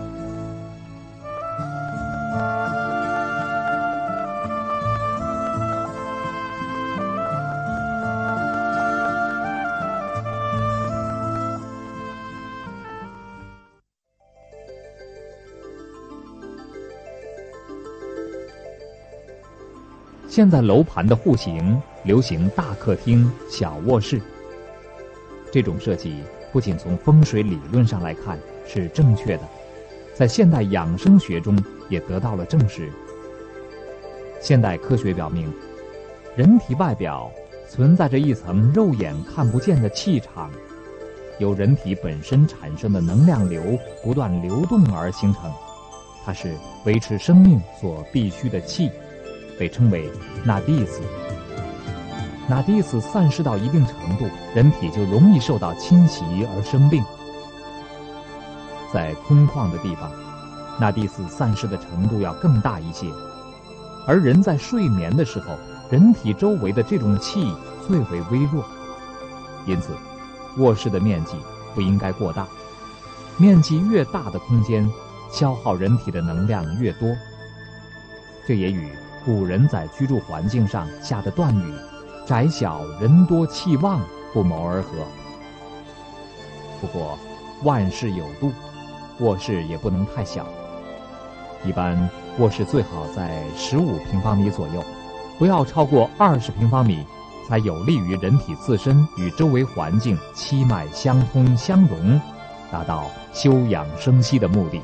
现在楼盘的户型流行大客厅、小卧室，这种设计不仅从风水理论上来看是正确的，在现代养生学中也得到了证实。现代科学表明，人体外表存在着一层肉眼看不见的气场，由人体本身产生的能量流不断流动而形成，它是维持生命所必需的气，被称为纳蒂斯。纳蒂斯散失到一定程度，人体就容易受到侵袭而生病。在空旷的地方，纳蒂斯散失的程度要更大一些，而人在睡眠的时候，人体周围的这种气最为微弱，因此卧室的面积不应该过大，面积越大的空间，消耗人体的能量越多。这也与古人在居住环境上下的断语“宅小人多气旺”不谋而合。不过万事有度，卧室也不能太小，一般卧室最好在15平方米左右，不要超过20平方米，才有利于人体自身与周围环境气脉相通相融，达到休养生息的目的。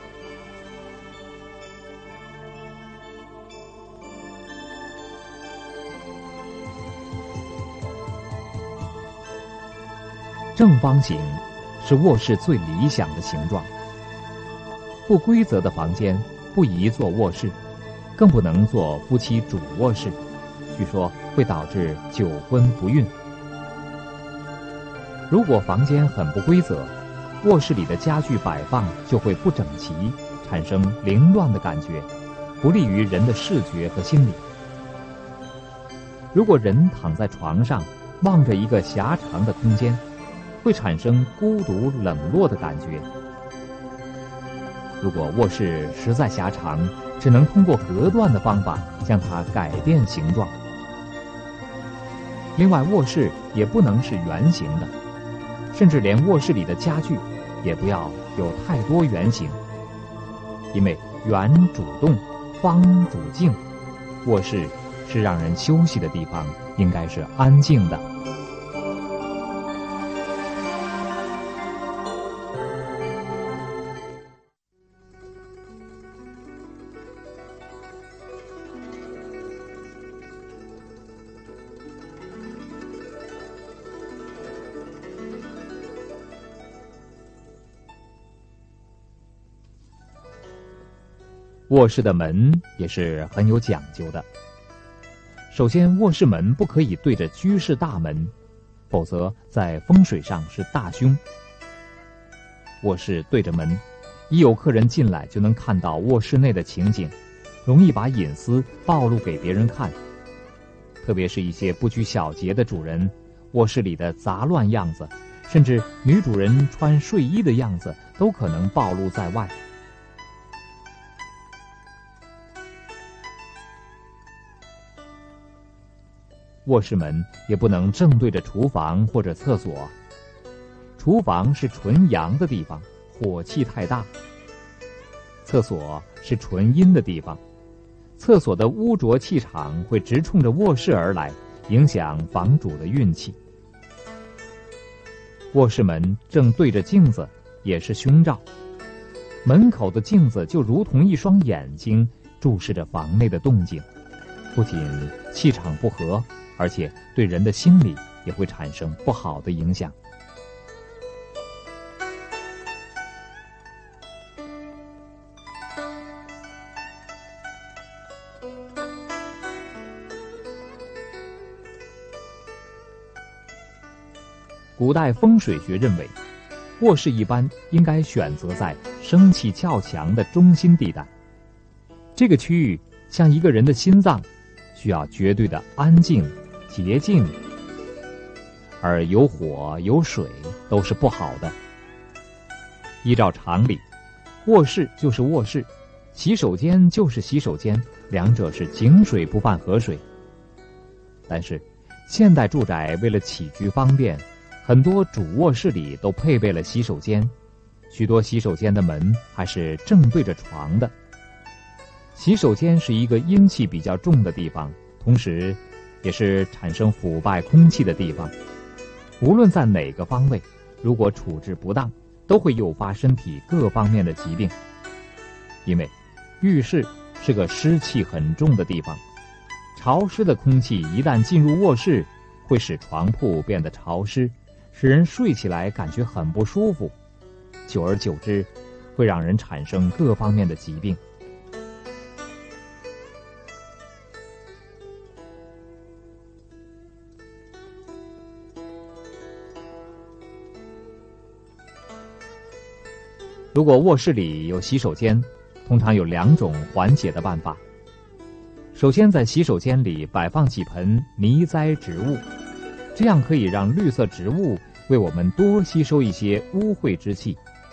正方形是卧室最理想的形状。不规则的房间不宜做卧室，更不能做夫妻主卧室，据说会导致久婚不孕。如果房间很不规则，卧室里的家具摆放就会不整齐，产生凌乱的感觉，不利于人的视觉和心理。如果人躺在床上，望着一个狭长的空间，会产生孤独冷落的感觉。如果卧室实在狭长，只能通过隔断的方法将它改变形状。另外，卧室也不能是圆形的，甚至连卧室里的家具也不要有太多圆形，因为圆主动，方主静。卧室是让人休息的地方，应该是安静的。 卧室的门也是很有讲究的。首先，卧室门不可以对着居室大门，否则在风水上是大凶。卧室对着门，一有客人进来就能看到卧室内的情景，容易把隐私暴露给别人看。特别是一些不拘小节的主人，卧室里的杂乱样子，甚至女主人穿睡衣的样子，都可能暴露在外。卧室门也不能正对着厨房或者厕所。厨房是纯阳的地方，火气太大；厕所是纯阴的地方，厕所的污浊气场会直冲着卧室而来，影响房主的运气。卧室门正对着镜子也是凶兆，门口的镜子就如同一双眼睛，注视着房内的动静，不仅气场不和，而且对人的心理也会产生不好的影响。古代风水学认为，卧室一般应该选择在生气较强的中心地带。这个区域像一个人的心脏，需要绝对的安静、洁净，而有火有水都是不好的。依照常理，卧室就是卧室，洗手间就是洗手间，两者是井水不犯河水。但是现代住宅为了起居方便，很多主卧室里都配备了洗手间，许多洗手间的门还是正对着床的。洗手间是一个阴气比较重的地方，同时也是产生腐败空气的地方。无论在哪个方位，如果处置不当，都会诱发身体各方面的疾病。因为浴室是个湿气很重的地方，潮湿的空气一旦进入卧室，会使床铺变得潮湿，使人睡起来感觉很不舒服，久而久之，会让人产生各方面的疾病。如果卧室里有洗手间，通常有2种缓解的办法。首先，在洗手间里摆放几盆迷栽植物，这样可以让绿色植物为我们多吸收一些污秽之气。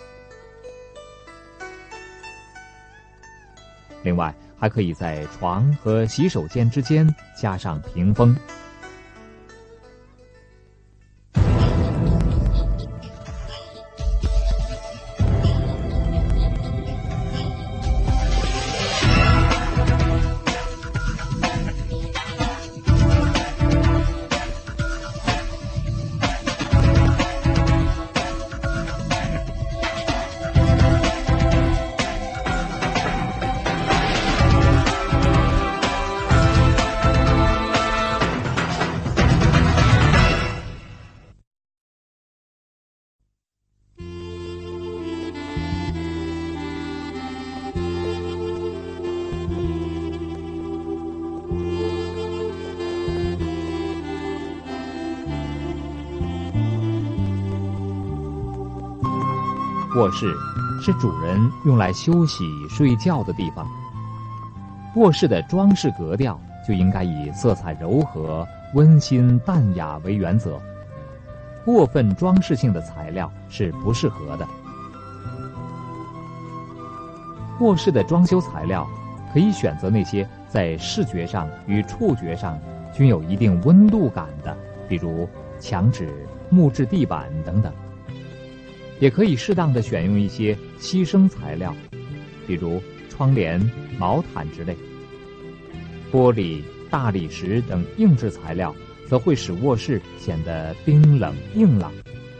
另外，还可以在床和洗手间之间加上屏风。卧室是主人用来休息睡觉的地方。卧室的装饰格调就应该以色彩柔和、温馨、淡雅为原则，过分装饰性的材料是不适合的。卧室的装修材料可以选择那些在视觉上与触觉上均有一定温度感的，比如墙纸、木质地板等等。也可以适当的选用一些牺牲材料，比如窗帘、毛毯之类。玻璃、大理石等硬质材料则会使卧室显得冰冷硬朗。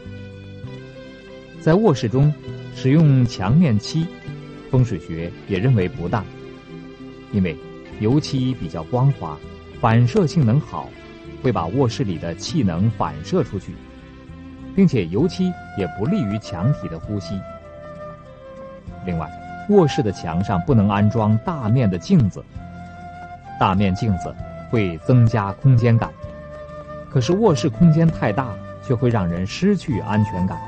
在卧室中使用墙面漆，风水学也认为不当，因为油漆比较光滑，反射性能好，会把卧室里的气能反射出去，并且油漆也不利于墙体的呼吸。另外， 卧室的墙上不能安装大面的镜子，大面镜子会增加空间感，可是卧室空间太大，却会让人失去安全感。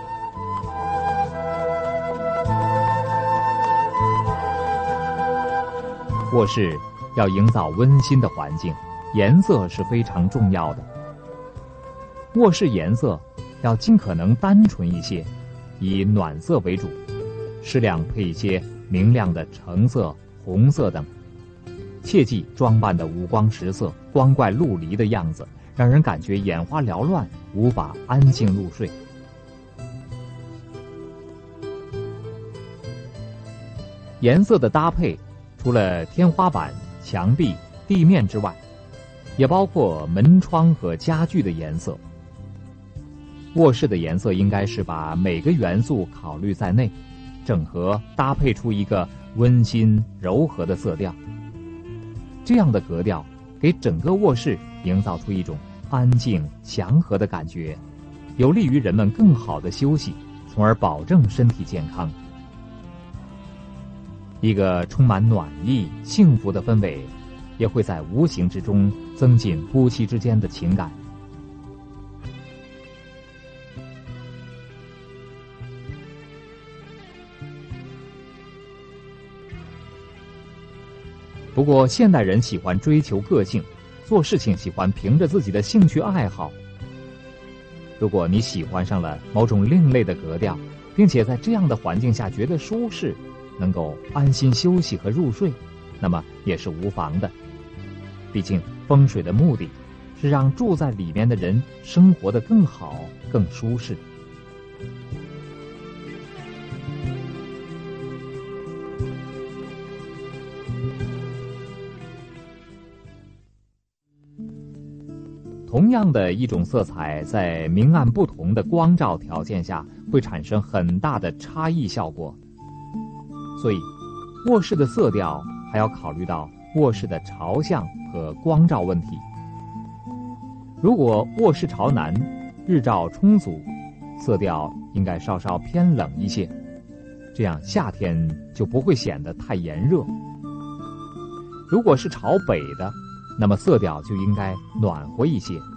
卧室要营造温馨的环境，颜色是非常重要的。卧室颜色要尽可能单纯一些，以暖色为主，适量配一些明亮的橙色、红色等。切忌装扮的五光十色、光怪陆离的样子，让人感觉眼花缭乱，无法安静入睡。颜色的搭配除了天花板、墙壁、地面之外，也包括门窗和家具的颜色。卧室的颜色应该是把每个元素考虑在内，整合搭配出一个温馨柔和的色调。这样的格调给整个卧室营造出一种安静祥和的感觉，有利于人们更好的休息，从而保证身体健康。一个充满暖意、幸福的氛围，也会在无形之中增进夫妻之间的情感。不过，现代人喜欢追求个性，做事情喜欢凭着自己的兴趣爱好。如果你喜欢上了某种另类的格调，并且在这样的环境下觉得舒适，能够安心休息和入睡，那么也是无妨的。毕竟风水的目的是让住在里面的人生活得更好、更舒适。同样的一种色彩，在明暗不同的光照条件下，会产生很大的差异效果。所以，卧室的色调还要考虑到卧室的朝向和光照问题。如果卧室朝南，日照充足，色调应该稍稍偏冷一些，这样夏天就不会显得太炎热。如果是朝北的，那么色调就应该暖和一些。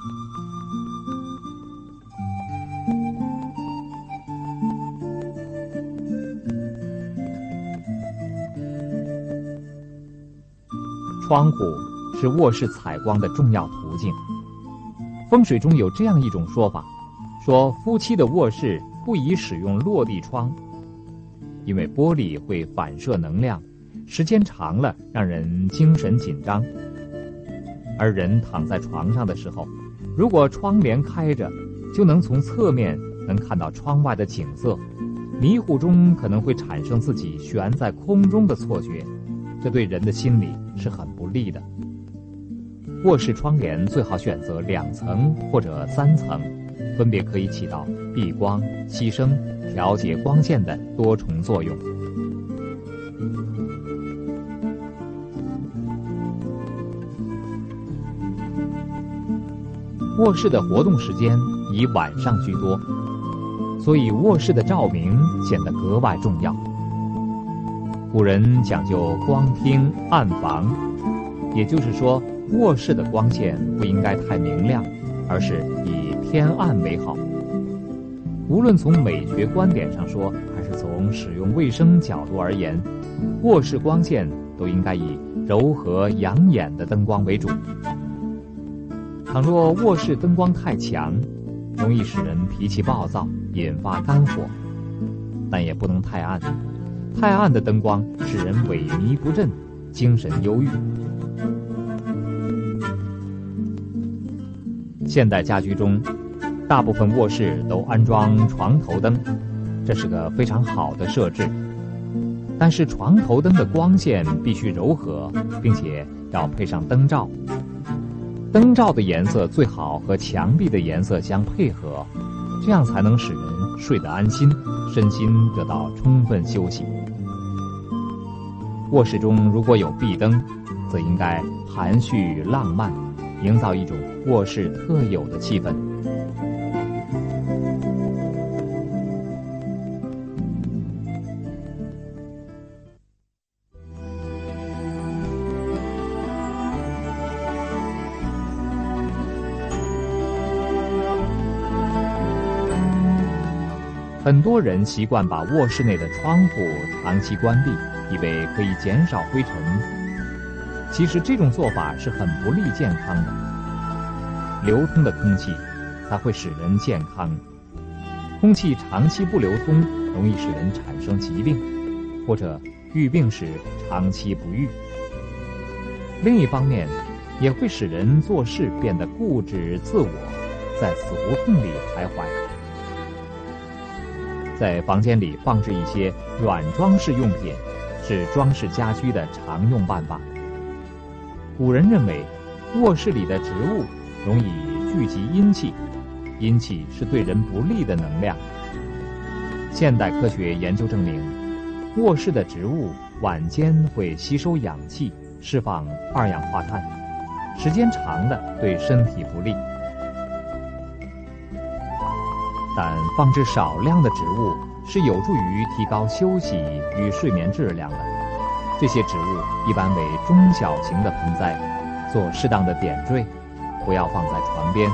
窗户是卧室采光的重要途径。风水中有这样一种说法，说夫妻的卧室不宜使用落地窗，因为玻璃会反射能量，时间长了让人精神紧张。而人躺在床上的时候，如果窗帘开着，就能从侧面能看到窗外的景色，迷糊中可能会产生自己悬在空中的错觉，这对人的心理是很不利的。卧室窗帘最好选择2层或者3层，分别可以起到避光、吸声、调节光线的多重作用。卧室的活动时间以晚上居多，所以卧室的照明显得格外重要。古人讲究光厅暗房，也就是说，卧室的光线不应该太明亮，而是以偏暗为好。无论从美学观点上说，还是从使用卫生角度而言，卧室光线都应该以柔和养眼的灯光为主。倘若卧室灯光太强，容易使人脾气暴躁，引发肝火，但也不能太暗。太暗的灯光使人萎靡不振，精神忧郁。现代家居中，大部分卧室都安装床头灯，这是个非常好的设置。但是床头灯的光线必须柔和，并且要配上灯罩。灯罩的颜色最好和墙壁的颜色相配合，这样才能使人睡得安心，身心得到充分休息。卧室中如果有壁灯，则应该含蓄浪漫，营造一种卧室特有的气氛。 很多人习惯把卧室内的窗户长期关闭，以为可以减少灰尘。其实这种做法是很不利健康的。流通的空气才会使人健康，空气长期不流通，容易使人产生疾病，或者遇病时长期不愈。另一方面，也会使人做事变得固执自我，在死胡同里徘徊。在房间里放置一些软装饰用品，是装饰家居的常用办法。古人认为，卧室里的植物容易聚集阴气，阴气是对人不利的能量。现代科学研究证明，卧室的植物晚间会吸收氧气，释放二氧化碳，时间长了对身体不利。但放置少量的植物是有助于提高休息与睡眠质量的。这些植物一般为中小型的盆栽，做适当的点缀，不要放在床边。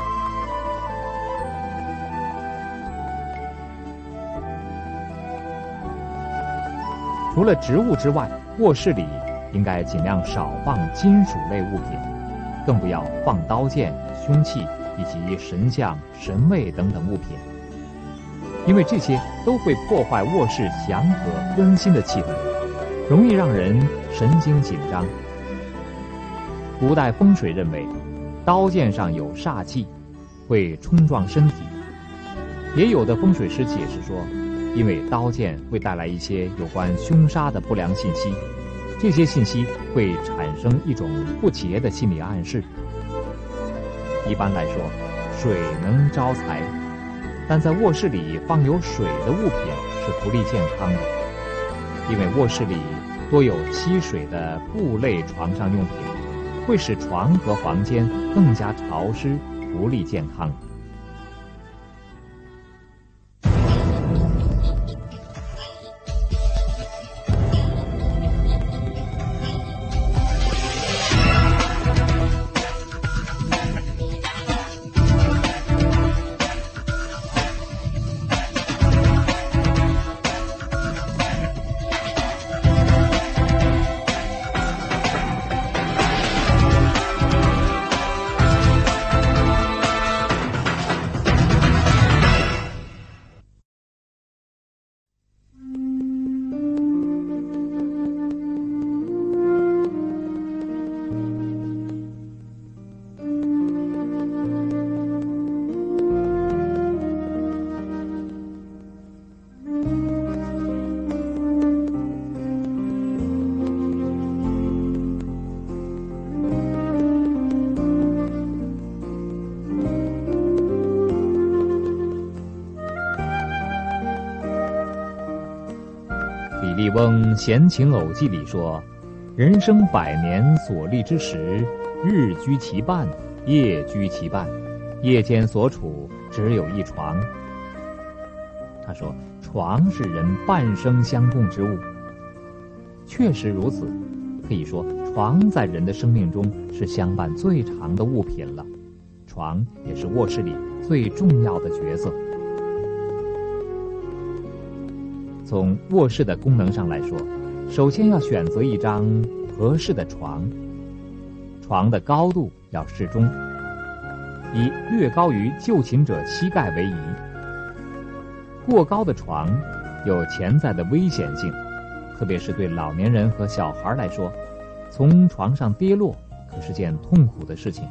除了植物之外，卧室里应该尽量少放金属类物品，更不要放刀剑、凶器以及神像、神位等等物品，因为这些都会破坏卧室祥和温馨的气氛，容易让人神经紧张。古代风水认为，刀剑上有煞气，会冲撞身体。也有的风水师解释说，因为刀剑会带来一些有关凶杀的不良信息，这些信息会产生一种不洁的心理暗示。一般来说，水能招财，但在卧室里放有水的物品是不利健康的，因为卧室里多有吸水的布类床上用品，会使床和房间更加潮湿，不利健康。李笠翁《闲情偶记》里说：“人生100年所立之时，日居其半，夜居其半，夜间所处只有一床。”他说，床是人半生相共之物。确实如此，可以说床在人的生命中是相伴最长的物品了。床也是卧室里最重要的角色。从卧室的功能上来说，首先要选择一张合适的床，床的高度要适中，以略高于就寝者膝盖为宜。过高的床有潜在的危险性，特别是对老年人和小孩来说，从床上跌落可是件痛苦的事情。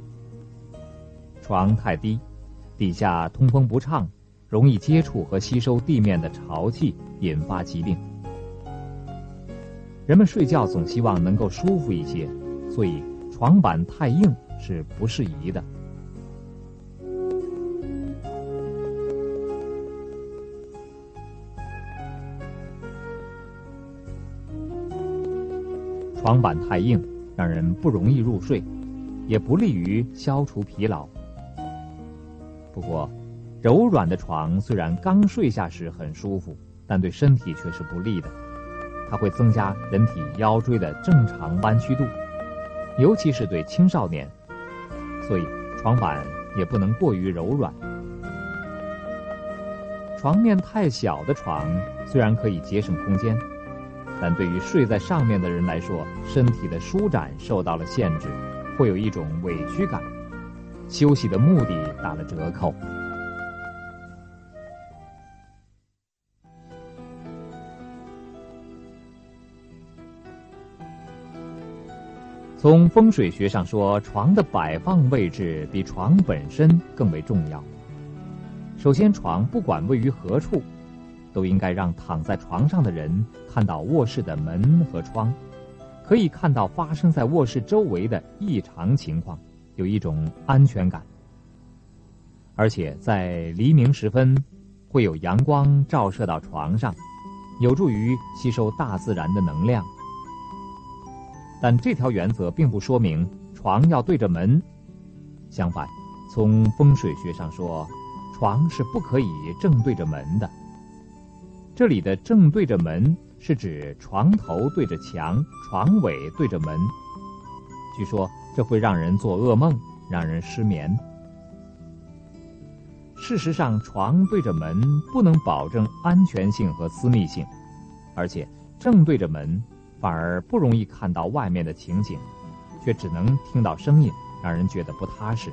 床太低，底下通风不畅，容易接触和吸收地面的潮气，引发疾病。人们睡觉总希望能够舒服一些，所以床板太硬是不适宜的。床板太硬，让人不容易入睡，也不利于消除疲劳。不过，柔软的床虽然刚睡下时很舒服，但对身体却是不利的。它会增加人体腰椎的正常弯曲度，尤其是对青少年，所以床板也不能过于柔软。 床面太小的床虽然可以节省空间，但对于睡在上面的人来说，身体的舒展受到了限制，会有一种委屈感，休息的目的打了折扣。从风水学上说，床的摆放位置比床本身更为重要。首先，床不管位于何处，都应该让躺在床上的人看到卧室的门和窗，可以看到发生在卧室周围的异常情况，有一种安全感。而且在黎明时分，会有阳光照射到床上，有助于吸收大自然的能量。但这条原则并不说明床要对着门，相反，从风水学上说，床是不可以正对着门的。这里的正对着门是指床头对着墙，床尾对着门。据说这会让人做噩梦，让人失眠。事实上，床对着门不能保证安全性和私密性，而且正对着门反而不容易看到外面的情景，却只能听到声音，让人觉得不踏实。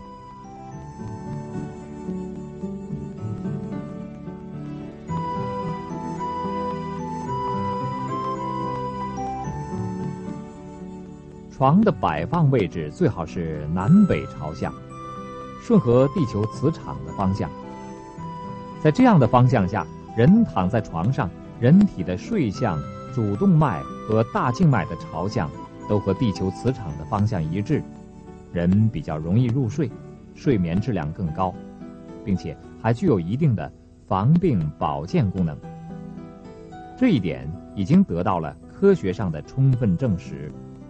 床的摆放位置最好是南北朝向，顺合地球磁场的方向。在这样的方向下，人躺在床上，人体的睡相、主动脉和大静脉的朝向都和地球磁场的方向一致，人比较容易入睡，睡眠质量更高，并且还具有一定的防病保健功能。这一点已经得到了科学上的充分证实。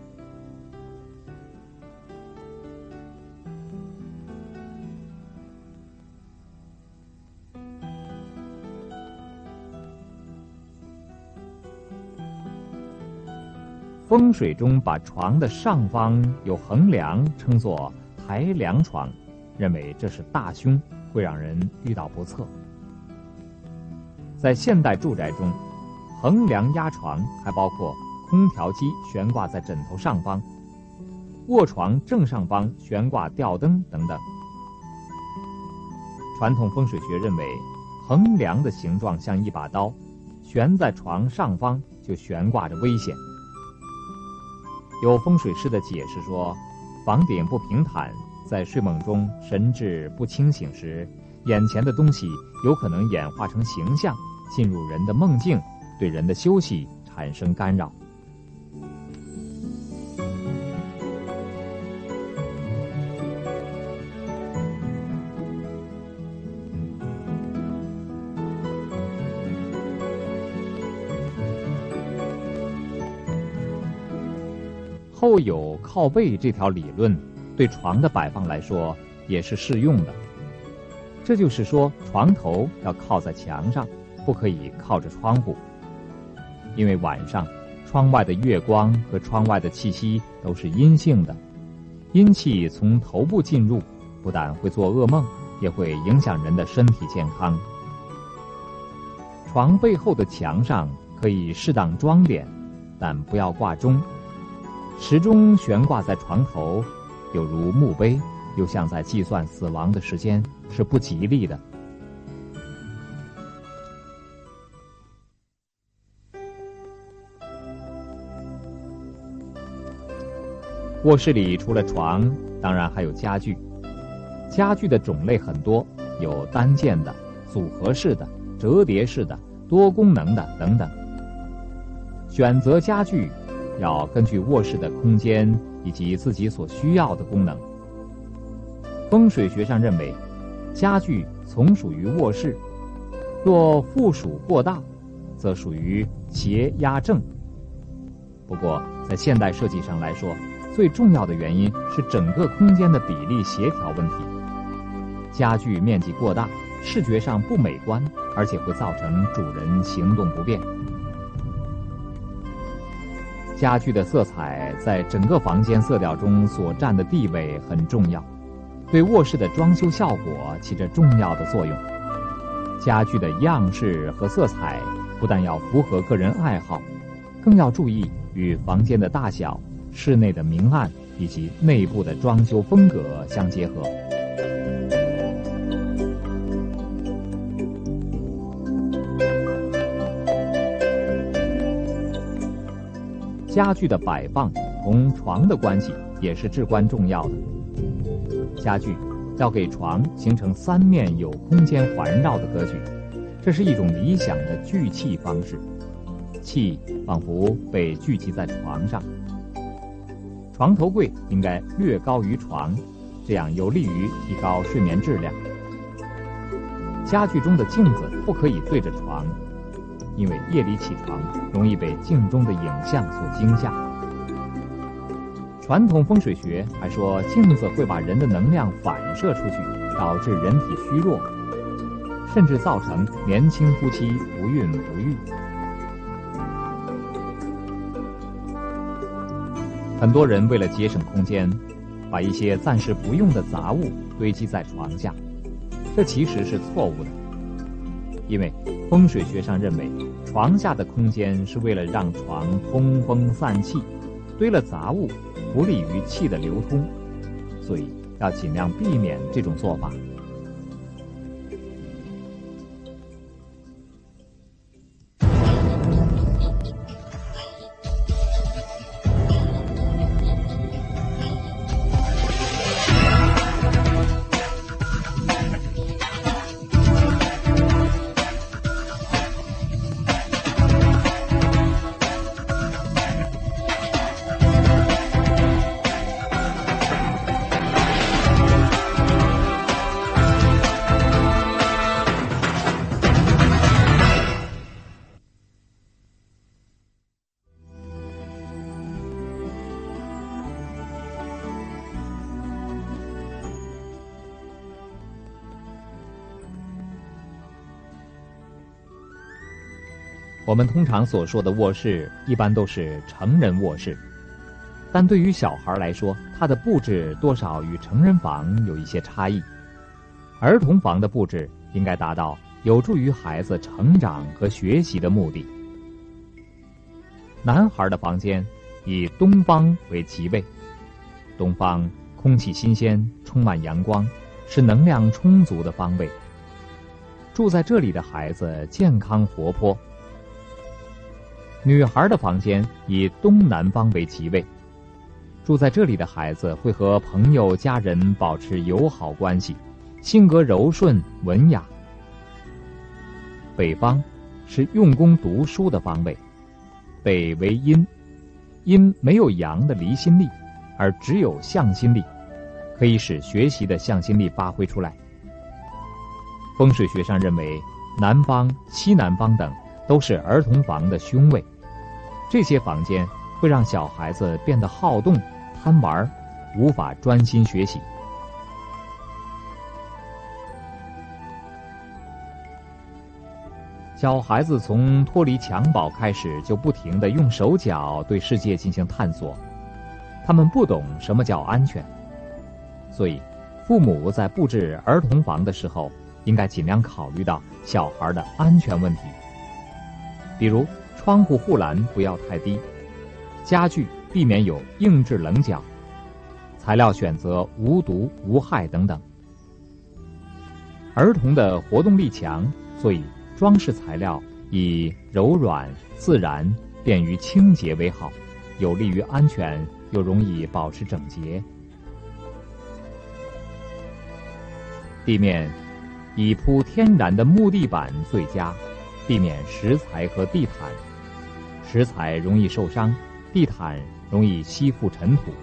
风水中把床的上方有横梁称作抬梁床，认为这是大凶，会让人遇到不测。在现代住宅中，横梁压床还包括空调机悬挂在枕头上方，卧床正上方悬挂吊灯等等。传统风水学认为，横梁的形状像一把刀，悬在床上方就悬挂着危险。有风水师的解释说，房顶不平坦，在睡梦中神志不清醒时，眼前的东西有可能演化成形象，进入人的梦境，对人的休息产生干扰。后有靠背这条理论，对床的摆放来说也是适用的。这就是说，床头要靠在墙上，不可以靠着窗户，因为晚上窗外的月光和窗外的气息都是阴性的，阴气从头部进入，不但会做噩梦，也会影响人的身体健康。床背后的墙上可以适当装点，但不要挂钟。时钟悬挂在床头，有如墓碑，又像在计算死亡的时间，是不吉利的。卧室里除了床，当然还有家具。家具的种类很多，有单件的、组合式的、折叠式的、多功能的等等。选择家具要根据卧室的空间以及自己所需要的功能。风水学上认为，家具从属于卧室，若附属过大，则属于邪压正。不过，在现代设计上来说，最重要的原因是整个空间的比例协调问题。家具面积过大，视觉上不美观，而且会造成主人行动不便。家具的色彩在整个房间色调中所占的地位很重要，对卧室的装修效果起着重要的作用。 家具的样式和色彩不但要符合个人爱好，更要注意与房间的大小、室内的明暗以及内部的装修风格相结合。家具的摆放同床的关系也是至关重要的。家具要给床形成三面有空间环绕的格局，这是一种理想的聚气方式，气仿佛被聚集在床上。床头柜应该略高于床，这样有利于提高睡眠质量。家具中的镜子不可以对着床，因为夜里起床容易被镜中的影像所惊吓。传统风水学还说，镜子会把人的能量反射出去，导致人体虚弱，甚至造成年轻夫妻不孕不育。很多人为了节省空间，把一些暂时不用的杂物堆积在床下，这其实是错误的。因为风水学上认为，床下的空间是为了让床通风散气，堆了杂物不利于气的流通，所以要尽量避免这种做法。我们通常所说的卧室一般都是成人卧室，但对于小孩来说，它的布置多少与成人房有一些差异。儿童房的布置应该达到有助于孩子成长和学习的目的。男孩的房间以东方为吉位，东方空气新鲜，充满阳光，是能量充足的方位。住在这里的孩子健康活泼。女孩的房间以东南方为吉位，住在这里的孩子会和朋友家人保持友好关系，性格柔顺文雅。北方是用功读书的方位，北为阴，阴没有阳的离心力，而只有向心力，可以使学习的向心力发挥出来。风水学上认为，南方、西南方等都是儿童房的凶位，这些房间会让小孩子变得好动、贪玩，无法专心学习。小孩子从脱离襁褓开始，就不停地用手脚对世界进行探索，他们不懂什么叫安全，所以父母在布置儿童房的时候，应该尽量考虑到小孩的安全问题，比如窗户护栏不要太低，家具避免有硬质棱角，材料选择无毒无害等等。儿童的活动力强，所以装饰材料以柔软、自然、便于清洁为好，有利于安全，又容易保持整洁。地面以铺天然的木地板最佳，避免石材和地毯。石材容易受伤，地毯容易吸附尘土。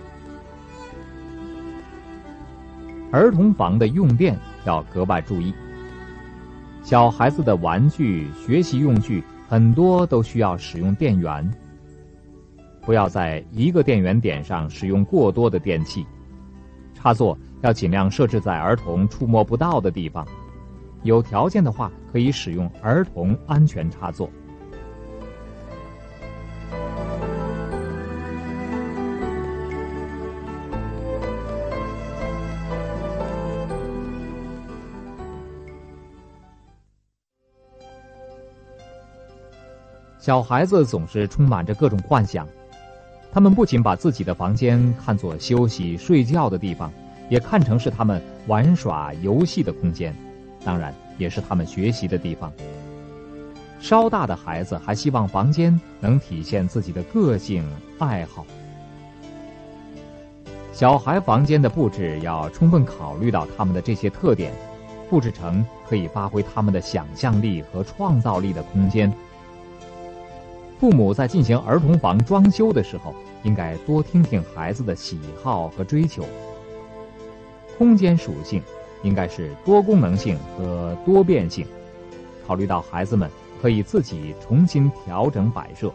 儿童房的用电要格外注意，小孩子的玩具、学习用具很多都需要使用电源，不要在一个电源点上使用过多的电器，插座要尽量设置在儿童触摸不到的地方，有条件的话可以使用儿童安全插座。 小孩子总是充满着各种幻想，他们不仅把自己的房间看作休息睡觉的地方，也看成是他们玩耍游戏的空间，当然也是他们学习的地方。稍大的孩子还希望房间能体现自己的个性爱好。小孩房间的布置要充分考虑到他们的这些特点，布置成可以发挥他们的想象力和创造力的空间。父母在进行儿童房装修的时候，应该多听听孩子的喜好和追求。空间属性应该是多功能性和多变性，考虑到孩子们可以自己重新调整摆设。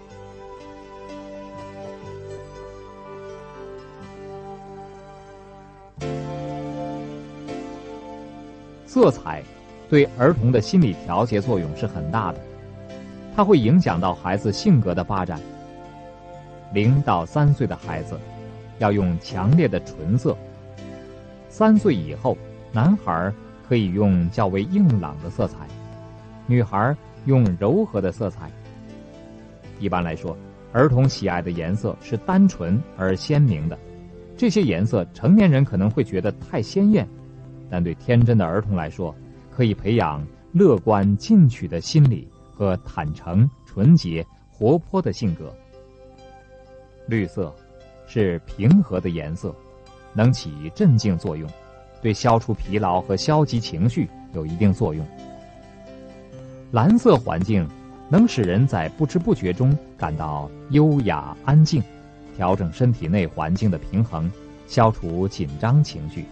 色彩对儿童的心理调节作用是很大的，它会影响到孩子性格的发展。0到3岁的孩子要用强烈的纯色，3岁以后，男孩可以用较为硬朗的色彩，女孩用柔和的色彩。一般来说，儿童喜爱的颜色是单纯而鲜明的，这些颜色成年人可能会觉得太鲜艳，但对天真的儿童来说，可以培养乐观进取的心理和坦诚、纯洁、活泼的性格。绿色是平和的颜色，能起镇静作用，对消除疲劳和消极情绪有一定作用。蓝色环境能使人在不知不觉中感到优雅安静，调整身体内环境的平衡，消除紧张情绪。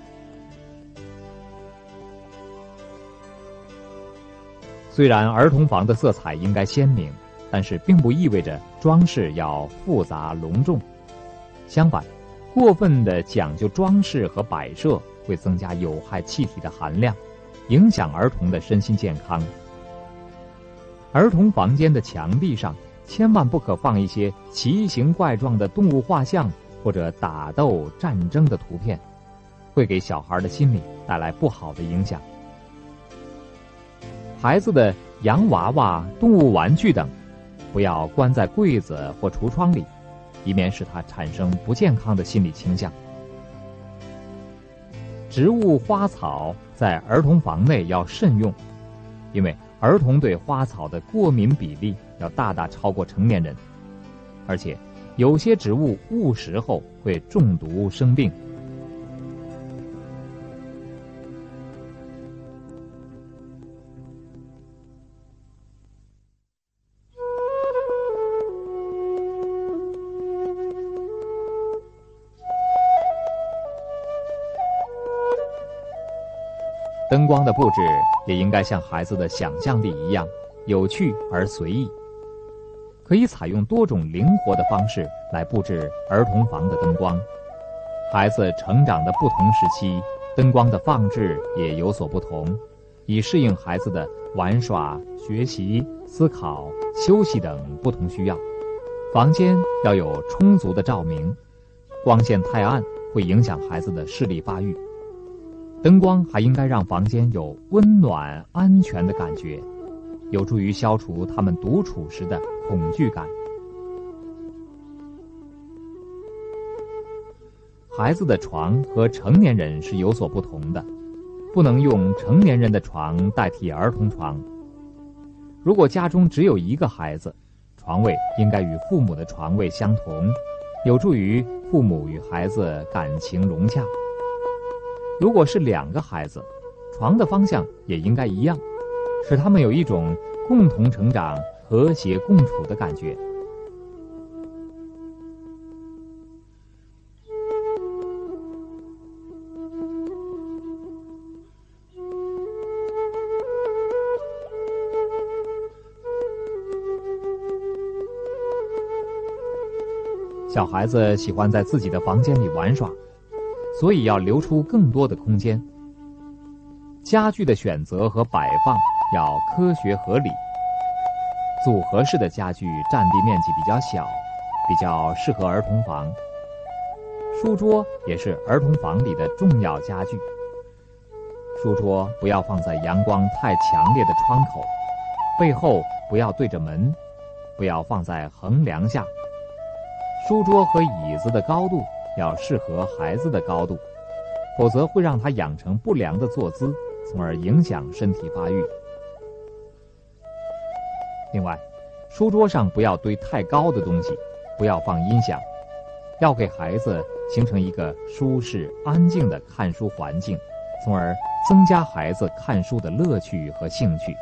虽然儿童房的色彩应该鲜明，但是并不意味着装饰要复杂隆重。相反，过分的讲究装饰和摆设会增加有害气体的含量，影响儿童的身心健康。儿童房间的墙壁上千万不可放一些奇形怪状的动物画像或者打斗战争的图片，会给小孩的心理带来不好的影响。孩子的洋娃娃、动物玩具等不要关在柜子或橱窗里，以免使他产生不健康的心理倾向。植物花草在儿童房内要慎用，因为儿童对花草的过敏比例要大大超过成年人，而且有些植物误食后会中毒生病。灯光的布置也应该像孩子的想象力一样有趣而随意，可以采用多种灵活的方式来布置儿童房的灯光。孩子成长的不同时期，灯光的放置也有所不同，以适应孩子的玩耍、学习、思考、休息等不同需要。房间要有充足的照明，光线太暗会影响孩子的视力发育。灯光还应该让房间有温暖、安全的感觉，有助于消除他们独处时的恐惧感。孩子的床和成年人是有所不同的，不能用成年人的床代替儿童床。如果家中只有一个孩子，床位应该与父母的床位相同，有助于父母与孩子感情融洽。如果是2个孩子，床的方向也应该一样，使他们有一种共同成长、和谐共处的感觉。小孩子喜欢在自己的房间里玩耍，所以要留出更多的空间。家具的选择和摆放要科学合理，组合式的家具占地面积比较小，比较适合儿童房。书桌也是儿童房里的重要家具。书桌不要放在阳光太强烈的窗口，背后不要对着门， 不要放在横梁下。书桌和椅子的高度要适合孩子的高度，否则会让他养成不良的坐姿，从而影响身体发育。另外，书桌上不要堆太高的东西，不要放音响，要给孩子形成一个舒适安静的看书环境，从而增加孩子看书的乐趣和兴趣。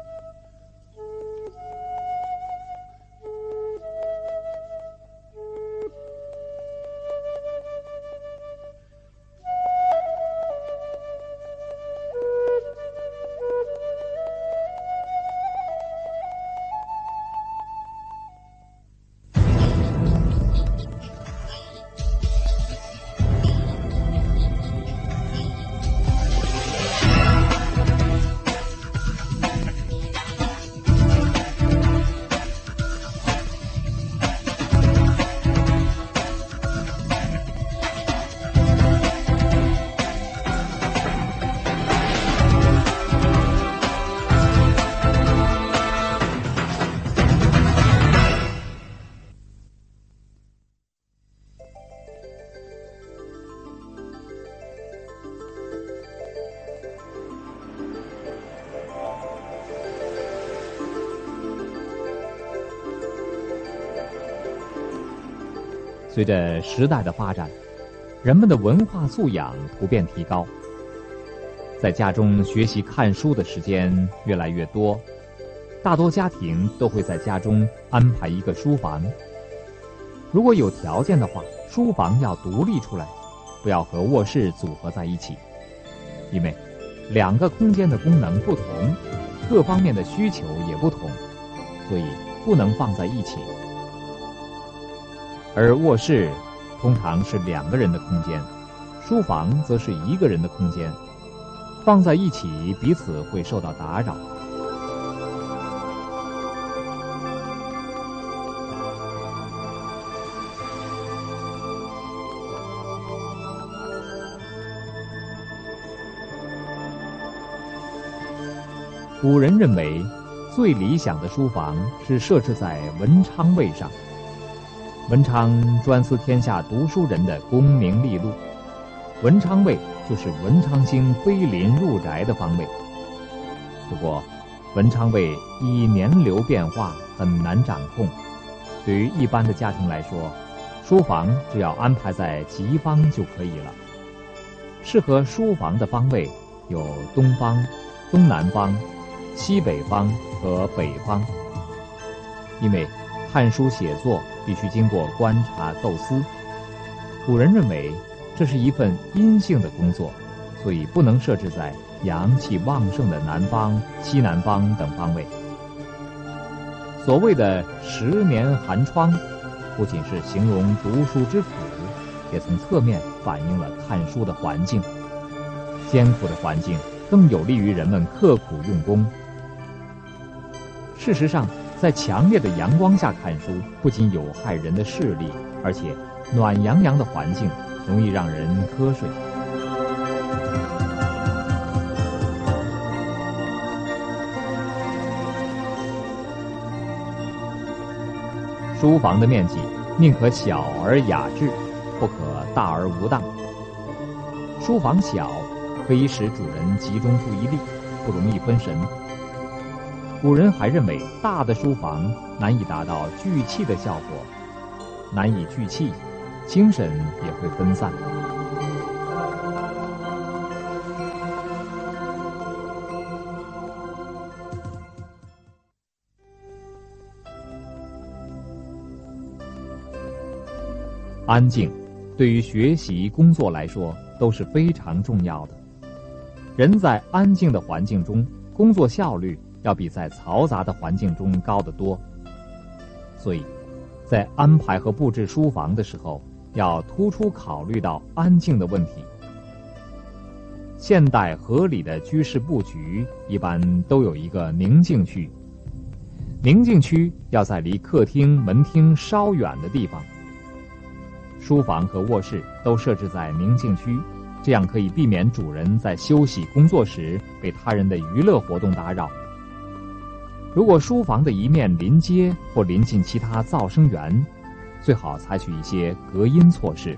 随着时代的发展，人们的文化素养普遍提高，在家中学习看书的时间越来越多，大多家庭都会在家中安排一个书房。如果有条件的话，书房要独立出来，不要和卧室组合在一起，因为两个空间的功能不同，各方面的需求也不同，所以不能放在一起。而卧室通常是两个人的空间，书房则是一个人的空间，放在一起彼此会受到打扰。古人认为，最理想的书房是设置在文昌位上。文昌专司天下读书人的功名利禄，文昌位就是文昌星飞临入宅的方位。不过，文昌位依年流变化，很难掌控。对于一般的家庭来说，书房只要安排在吉方就可以了。适合书房的方位有东方、东南方、西北方和北方。因为看书写作必须经过观察构思，古人认为这是一份阴性的工作，所以不能设置在阳气旺盛的南方、西南方等方位。所谓的10年寒窗，不仅是形容读书之苦，也从侧面反映了看书的环境。艰苦的环境更有利于人们刻苦用功。事实上，在强烈的阳光下看书，不仅有害人的视力，而且暖洋洋的环境容易让人瞌睡。书房的面积宁可小而雅致，不可大而无当。书房小，可以使主人集中注意力，不容易分神。古人还认为，大的书房难以达到聚气的效果，难以聚气，精神也会分散。安静对于学习工作来说都是非常重要的。人在安静的环境中，工作效率要比在嘈杂的环境中高得多。所以在安排和布置书房的时候，要突出考虑到安静的问题。现代合理的居室布局一般都有一个宁静区，宁静区要在离客厅、门厅稍远的地方。书房和卧室都设置在宁静区，这样可以避免主人在休息工作时被他人的娱乐活动打扰。 如果书房的一面临街或临近其他噪声源，最好采取一些隔音措施。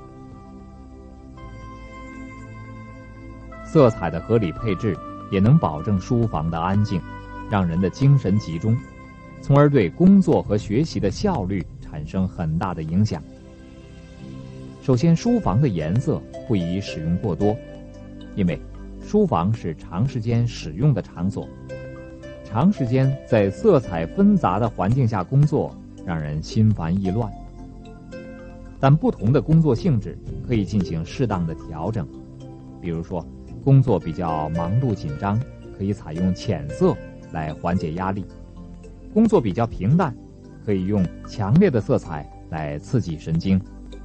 色彩的合理配置也能保证书房的安静，让人的精神集中，从而对工作和学习的效率产生很大的影响。首先，书房的颜色不宜使用过多，因为书房是长时间使用的场所，长时间在色彩纷杂的环境下工作，让人心烦意乱。但不同的工作性质可以进行适当的调整，比如说，工作比较忙碌紧张，可以采用浅色来缓解压力；工作比较平淡，可以用强烈的色彩来刺激神经。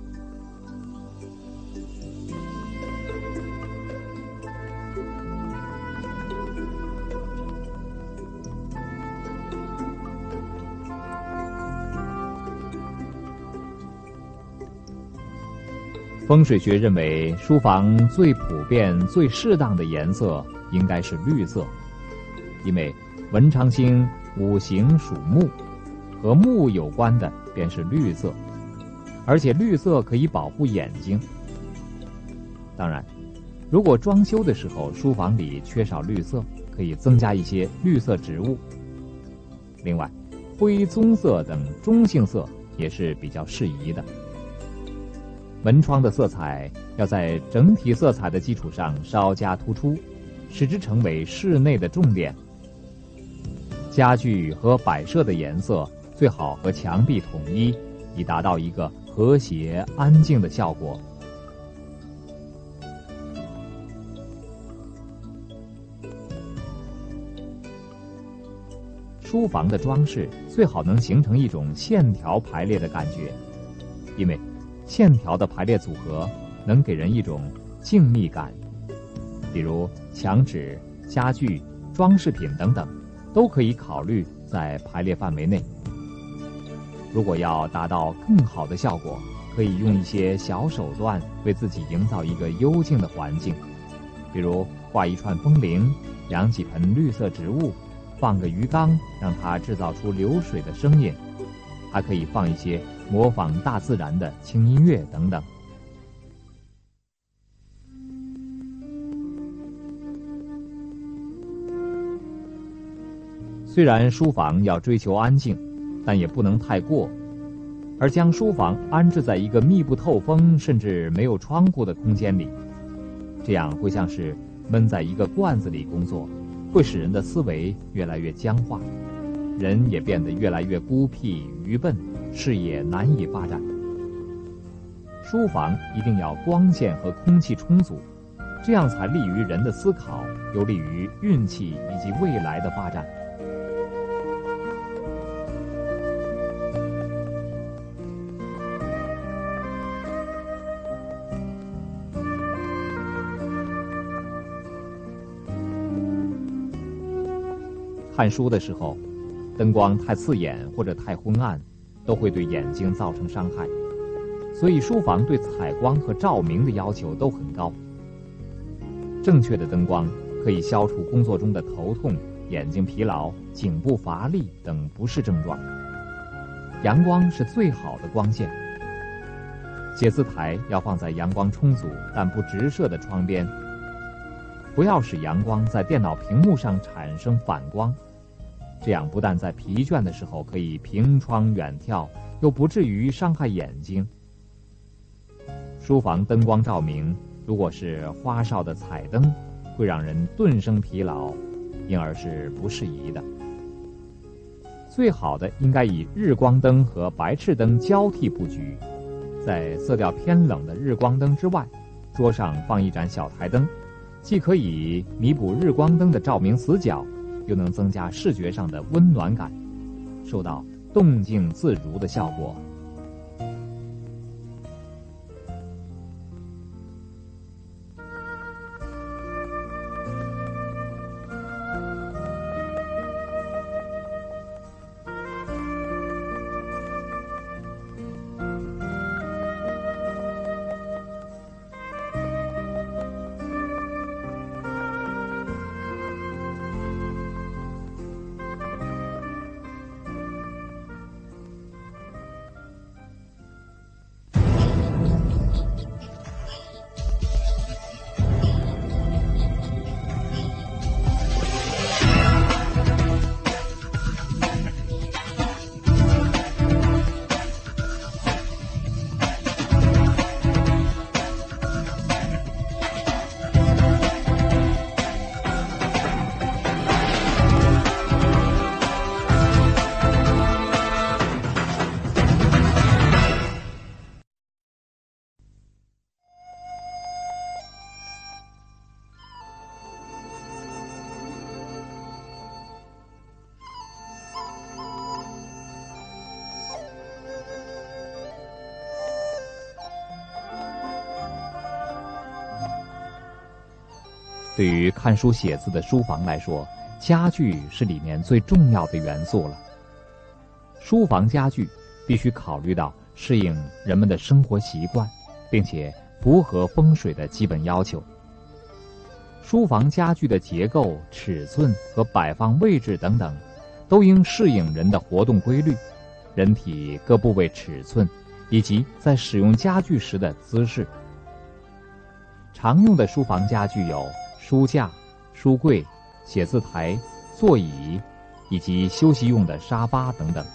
风水学认为，书房最普遍、最适当的颜色应该是绿色，因为文昌星五行属木，和木有关的便是绿色，而且绿色可以保护眼睛。当然，如果装修的时候书房里缺少绿色，可以增加一些绿色植物。另外，灰棕色等中性色也是比较适宜的。门窗的色彩要在整体色彩的基础上稍加突出，使之成为室内的重点。家具和摆设的颜色最好和墙壁统一，以达到一个和谐安静的效果。书房的装饰最好能形成一种线条排列的感觉，因为线条的排列组合能给人一种静谧感。比如墙纸、家具、装饰品等等，都可以考虑在排列范围内。如果要达到更好的效果，可以用一些小手段为自己营造一个幽静的环境，比如挂一串风铃，养几盆绿色植物，放个鱼缸，让它制造出流水的声音，还可以放一些模仿大自然的轻音乐等等。虽然书房要追求安静，但也不能太过，而将书房安置在一个密不透风甚至没有窗户的空间里，这样会像是闷在一个罐子里工作，会使人的思维越来越僵化，人也变得越来越孤僻愚笨，事业难以发展。书房一定要光线和空气充足，这样才利于人的思考，有利于运气以及未来的发展。看书的时候，灯光太刺眼或者太昏暗，都会对眼睛造成伤害，所以书房对采光和照明的要求都很高。正确的灯光可以消除工作中的头痛、眼睛疲劳、颈部乏力等不适症状。阳光是最好的光线。写字台要放在阳光充足但不直射的窗边，不要使阳光在电脑屏幕上产生反光，这样不但在疲倦的时候可以凭窗远眺，又不至于伤害眼睛。书房灯光照明如果是花哨的彩灯，会让人顿生疲劳，因而是不适宜的。最好的应该以日光灯和白炽灯交替布局，在色调偏冷的日光灯之外，桌上放一盏小台灯，既可以弥补日光灯的照明死角，又能增加视觉上的温暖感，受到动静自如的效果。 对于看书写字的书房来说，家具是里面最重要的元素了。书房家具必须考虑到适应人们的生活习惯，并且符合风水的基本要求。书房家具的结构、尺寸和摆放位置等等，都应适应人的活动规律、人体各部位尺寸以及在使用家具时的姿势。常用的书房家具有书架、书柜、写字台、座椅以及休息用的沙发等等。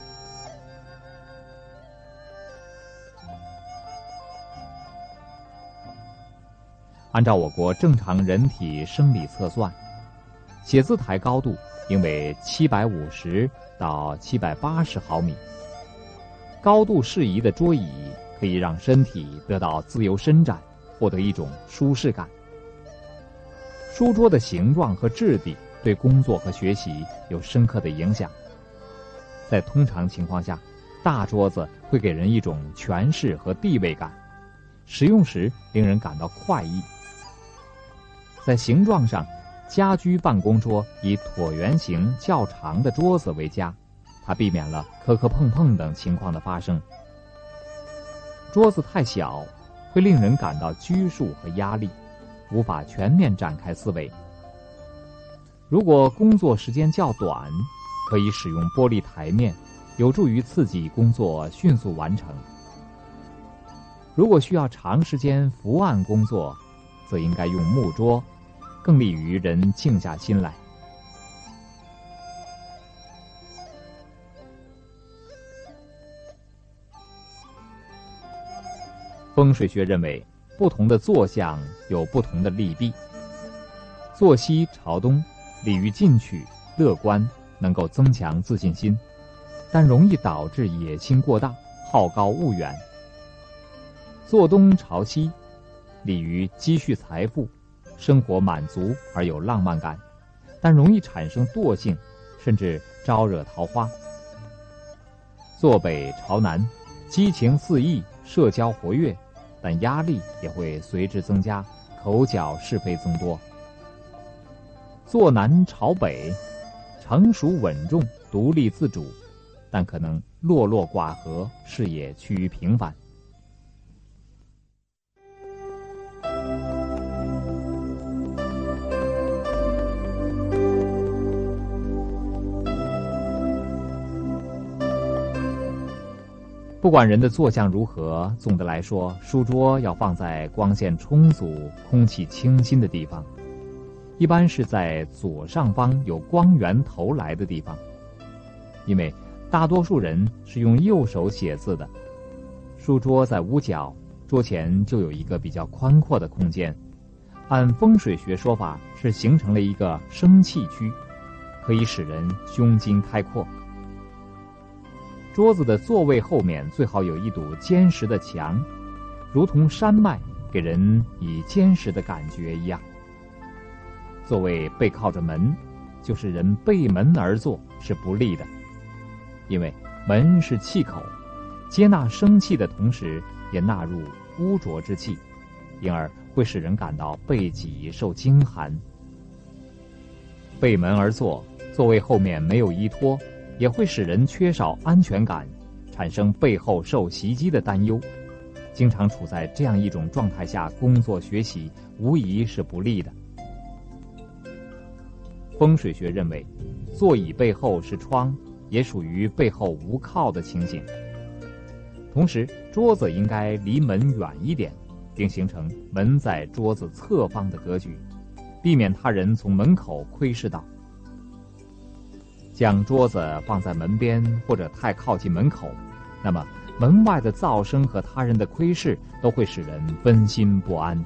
按照我国正常人体生理测算，写字台高度应为750到780毫米。高度适宜的桌椅可以让身体得到自由伸展，获得一种舒适感。书桌的形状和质地对工作和学习有深刻的影响。在通常情况下，大桌子会给人一种权势和地位感，使用时令人感到快意。在形状上，家居办公桌以椭圆形较长的桌子为佳，它避免了磕磕碰碰等情况的发生。桌子太小，会令人感到拘束和压力，无法全面展开思维。如果工作时间较短，可以使用玻璃台面，有助于刺激工作迅速完成。如果需要长时间伏案工作，则应该用木桌，更利于人静下心来。风水学认为，不同的坐向有不同的利弊。坐西朝东，利于进取、乐观，能够增强自信心，但容易导致野心过大、好高骛远。坐东朝西，利于积蓄财富，生活满足而有浪漫感，但容易产生惰性，甚至招惹桃花。坐北朝南，激情四溢，社交活跃，但压力也会随之增加，口角是非增多。坐南朝北，成熟稳重，独立自主，但可能落落寡合，视野趋于平凡。不管人的坐向如何，总的来说，书桌要放在光线充足、空气清新的地方，一般是在左上方有光源投来的地方。因为大多数人是用右手写字的，书桌在屋角，桌前就有一个比较宽阔的空间，按风水学说法是形成了一个生气区，可以使人胸襟开阔。桌子的座位后面最好有一堵坚实的墙，如同山脉，给人以坚实的感觉一样。座位背靠着门，就是人背门而坐是不利的，因为门是气口，接纳生气的同时也纳入污浊之气，因而会使人感到背脊受惊寒。背门而坐，座位后面没有依托，也会使人缺少安全感，产生背后受袭击的担忧。经常处在这样一种状态下工作学习，无疑是不利的。风水学认为，座椅背后是窗，也属于背后无靠的情形。同时，桌子应该离门远一点，并形成门在桌子侧方的格局，避免他人从门口窥视到。将桌子放在门边或者太靠近门口，那么门外的噪声和他人的窥视都会使人分心不安。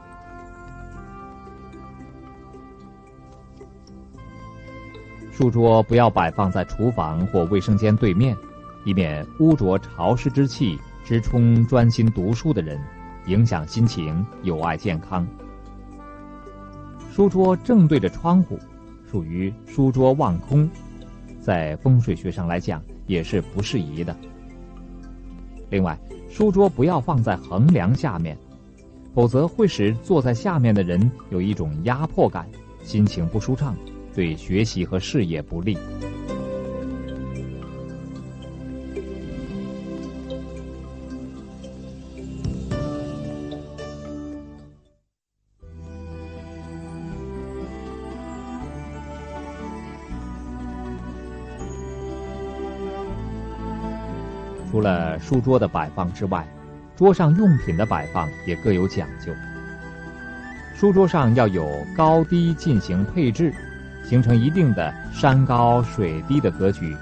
书桌不要摆放在厨房或卫生间对面，以免污浊潮湿之气直冲专心读书的人，影响心情，有碍健康。书桌正对着窗户，属于书桌望空，在风水学上来讲也是不适宜的。另外，书桌不要放在横梁下面， 否则会使坐在下面的人有一种压迫感，心情不舒畅，对学习和事业不利。除了书桌的摆放之外，桌上用品的摆放也各有讲究。书桌上要有高低进行配置，形成一定的山高水低的格局。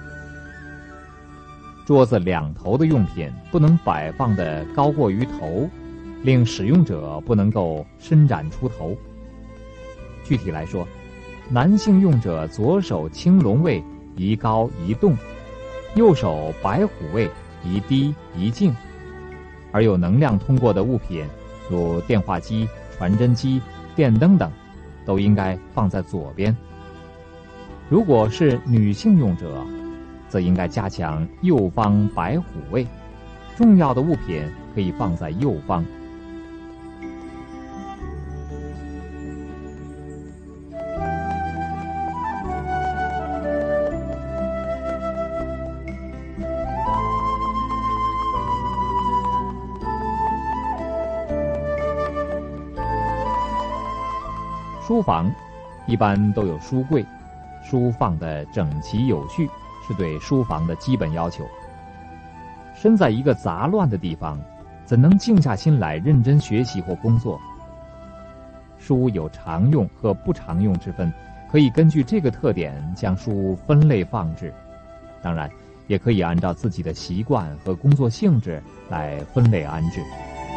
桌子两头的用品不能摆放的高过于头，令使用者不能够伸展出头。具体来说，男性用者左手青龙位宜高宜动，右手白虎位宜低宜静，而有能量通过的物品，如电话机、传真机、电灯等，都应该放在左边。如果是女性用者，则应该加强右方白虎位，重要的物品可以放在右方。书房一般都有书柜，书放得整齐有序，是对书房的基本要求。身在一个杂乱的地方，怎能静下心来认真学习或工作？书有常用和不常用之分，可以根据这个特点将书分类放置。当然，也可以按照自己的习惯和工作性质来分类安置。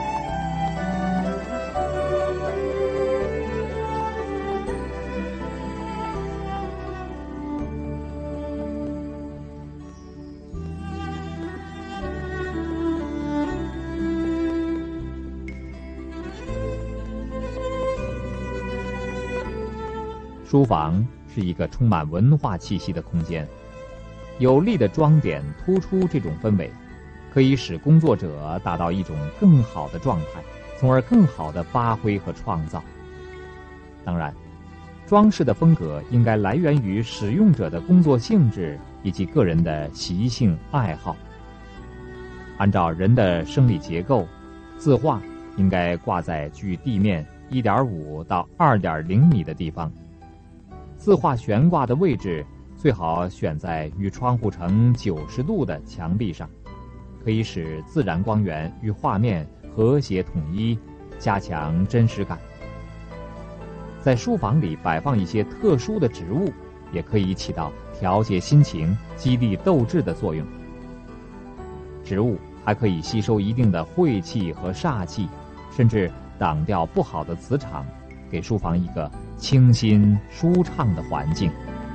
书房是一个充满文化气息的空间，有力的装点突出这种氛围，可以使工作者达到一种更好的状态，从而更好的发挥和创造。当然，装饰的风格应该来源于使用者的工作性质以及个人的习性爱好。按照人的生理结构，字画应该挂在距地面 1.5 到 2.0 米的地方。字画悬挂的位置最好选在与窗户呈90度的墙壁上，可以使自然光源与画面和谐统一，加强真实感。在书房里摆放一些特殊的植物，也可以起到调节心情、激励斗志的作用。植物还可以吸收一定的晦气和煞气，甚至挡掉不好的磁场，给书房一个清新舒畅的环境。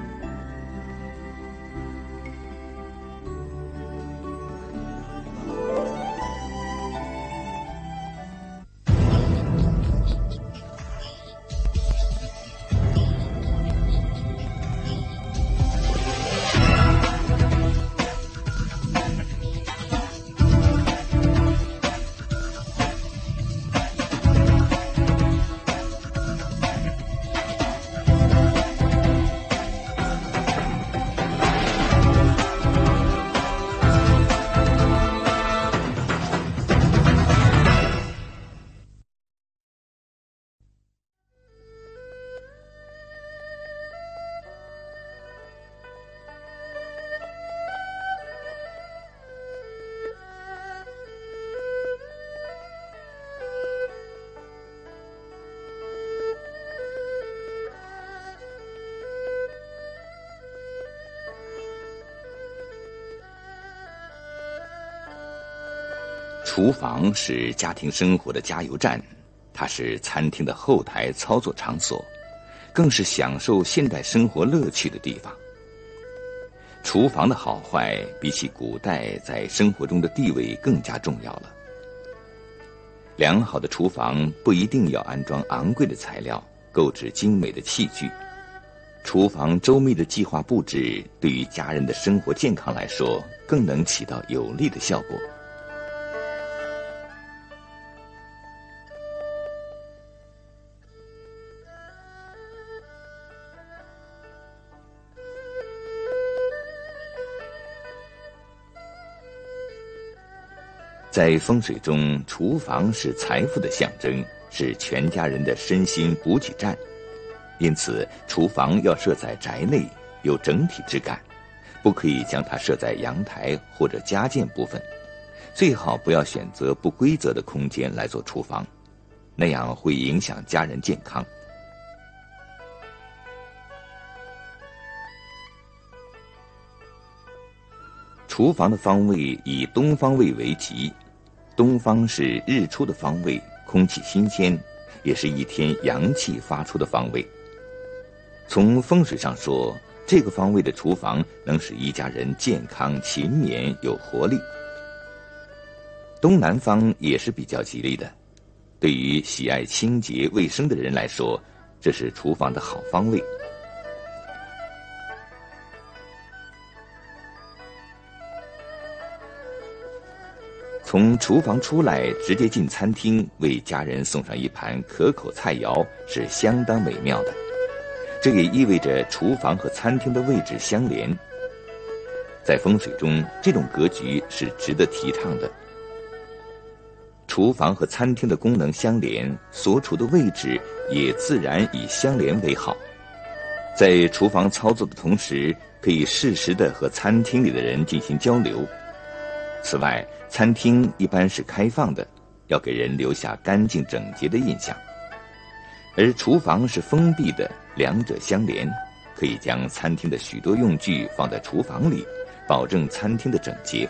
厨房是家庭生活的加油站，它是餐厅的后台操作场所，更是享受现代生活乐趣的地方。厨房的好坏比起古代在生活中的地位更加重要了。良好的厨房不一定要安装昂贵的材料，购置精美的器具。厨房周密的计划布置，对于家人的生活健康来说，更能起到有利的效果。 在风水中，厨房是财富的象征，是全家人的身心补给站。因此，厨房要设在宅内，有整体之感，不可以将它设在阳台或者家建部分。最好不要选择不规则的空间来做厨房，那样会影响家人健康。厨房的方位以东方位为吉，东方是日出的方位，空气新鲜，也是一天阳气发出的方位。从风水上说，这个方位的厨房能使一家人健康勤勉有活力。东南方也是比较吉利的，对于喜爱清洁卫生的人来说，这是厨房的好方位。从厨房出来，直接进餐厅，为家人送上一盘可口菜肴，是相当美妙的。这也意味着厨房和餐厅的位置相连。在风水中，这种格局是值得提倡的。厨房和餐厅的功能相连，所处的位置也自然以相连为好。在厨房操作的同时，可以适时地和餐厅里的人进行交流。此外，餐厅一般是开放的，要给人留下干净整洁的印象；而厨房是封闭的，两者相连，可以将餐厅的许多用具放在厨房里，保证餐厅的整洁。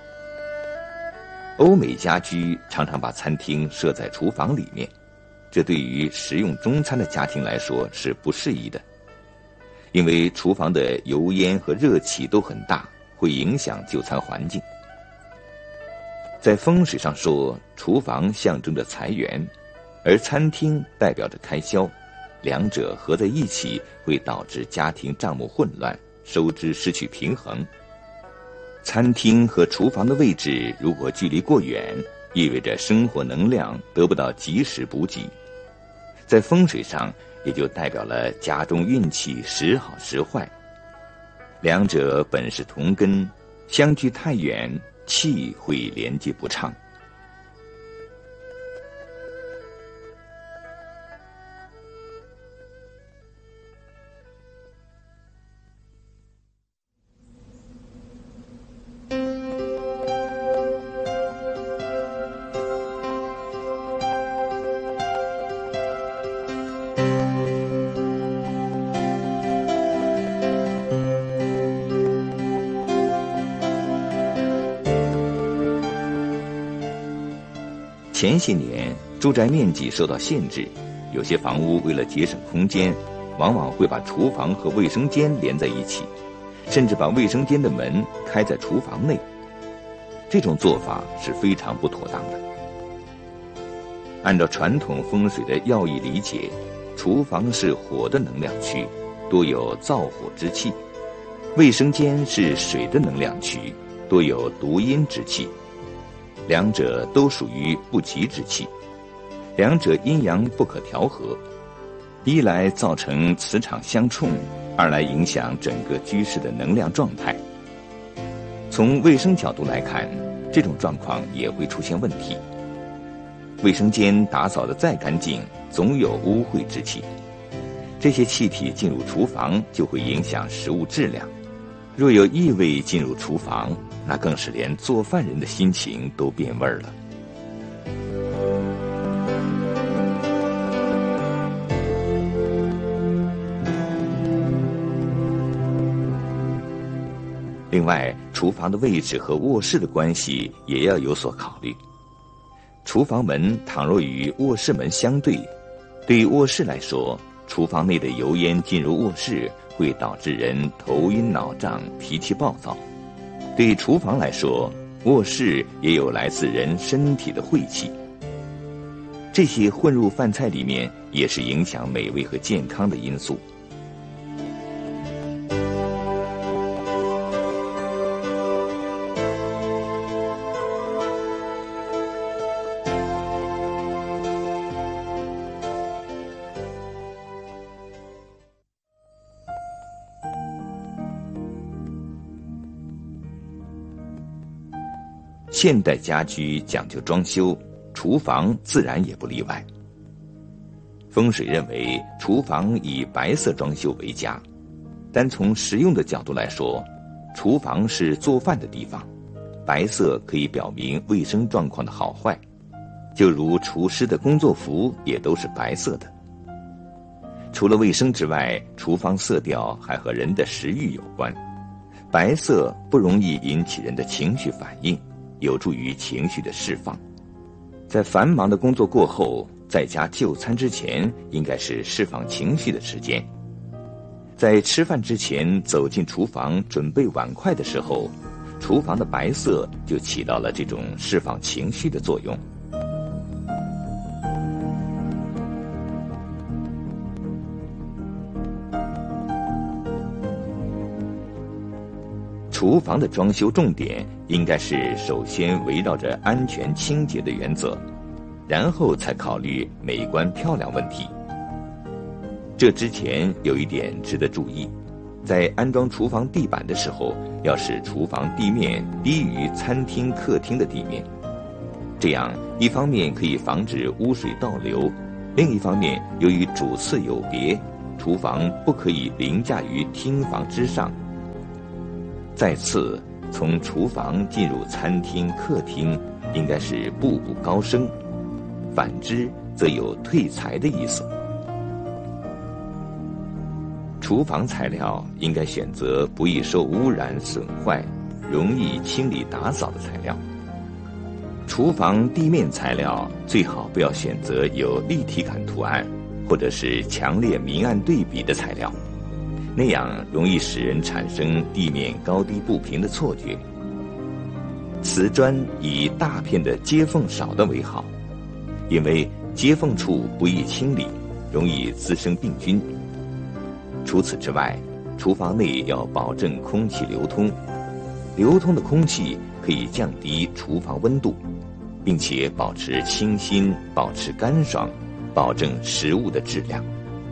欧美家居常常把餐厅设在厨房里面，这对于食用中餐的家庭来说是不适宜的，因为厨房的油烟和热气都很大，会影响就餐环境。在风水上说，厨房象征着财源，而餐厅代表着开销，两者合在一起会导致家庭账目混乱，收支失去平衡。餐厅和厨房的位置如果距离过远，意味着生活能量得不到及时补给，在风水上也就代表了家中运气时好时坏。两者本是同根，相距太远，气会连接不畅。前些年住宅面积受到限制，有些房屋为了节省空间，往往会把厨房和卫生间连在一起，甚至把卫生间的门开在厨房内。这种做法是非常不妥当的。按照传统风水的要义理解，厨房是火的能量区，多有燥火之气；卫生间是水的能量区，多有毒阴之气。两者都属于不吉之气，两者阴阳不可调和，一来造成磁场相冲，二来影响整个居室的能量状态。从卫生角度来看，这种状况也会出现问题。卫生间打扫得再干净，总有污秽之气，这些气体进入厨房就会影响食物质量。若有异味进入厨房，那更是连做饭人的心情都变味儿了。另外，厨房的位置和卧室的关系也要有所考虑。厨房门倘若与卧室门相对，对于卧室来说，厨房内的油烟进入卧室，会导致人头晕脑胀、脾气暴躁。对厨房来说，卧室也有来自人身体的晦气，这些混入饭菜里面，也是影响美味和健康的因素。 现代家居讲究装修，厨房自然也不例外。风水认为厨房以白色装修为佳，但从实用的角度来说，厨房是做饭的地方，白色可以表明卫生状况的好坏，就如厨师的工作服也都是白色的。除了卫生之外，厨房色调还和人的食欲有关。白色不容易引起人的情绪反应，有助于情绪的释放。在繁忙的工作过后，在家就餐之前，应该是释放情绪的时间。在吃饭之前走进厨房准备碗筷的时候，厨房的白色就起到了这种释放情绪的作用。厨房的装修重点应该是首先围绕着安全清洁的原则，然后才考虑美观漂亮问题。这之前有一点值得注意，在安装厨房地板的时候，要使厨房地面低于餐厅客厅的地面，这样一方面可以防止污水倒流，另一方面由于主次有别，厨房不可以凌驾于厅房之上。再次，从厨房进入餐厅客厅应该是步步高升，反之则有退财的意思。厨房材料应该选择不易受污染损坏、容易清理打扫的材料。厨房地面材料最好不要选择有立体感图案或者是强烈明暗对比的材料，那样容易使人产生地面高低不平的错觉。瓷砖以大片的接缝少的为好，因为接缝处不易清理，容易滋生病菌。除此之外，厨房内要保证空气流通，流通的空气可以降低厨房温度，并且保持清新，保持干爽，保证食物的质量。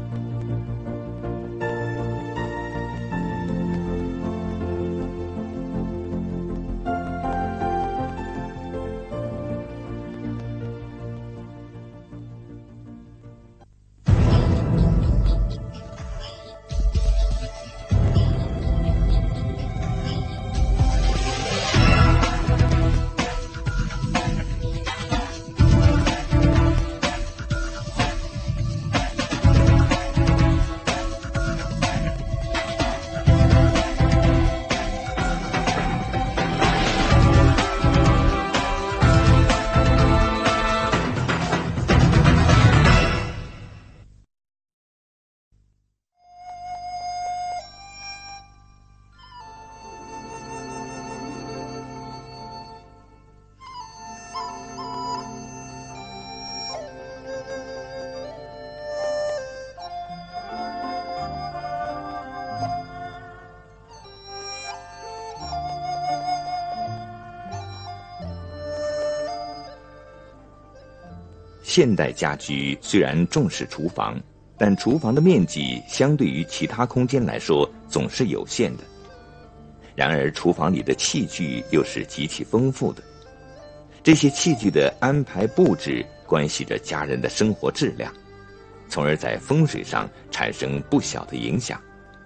现代家居虽然重视厨房，但厨房的面积相对于其他空间来说总是有限的。然而厨房里的器具又是极其丰富的，这些器具的安排布置关系着家人的生活质量，从而在风水上产生不小的影响。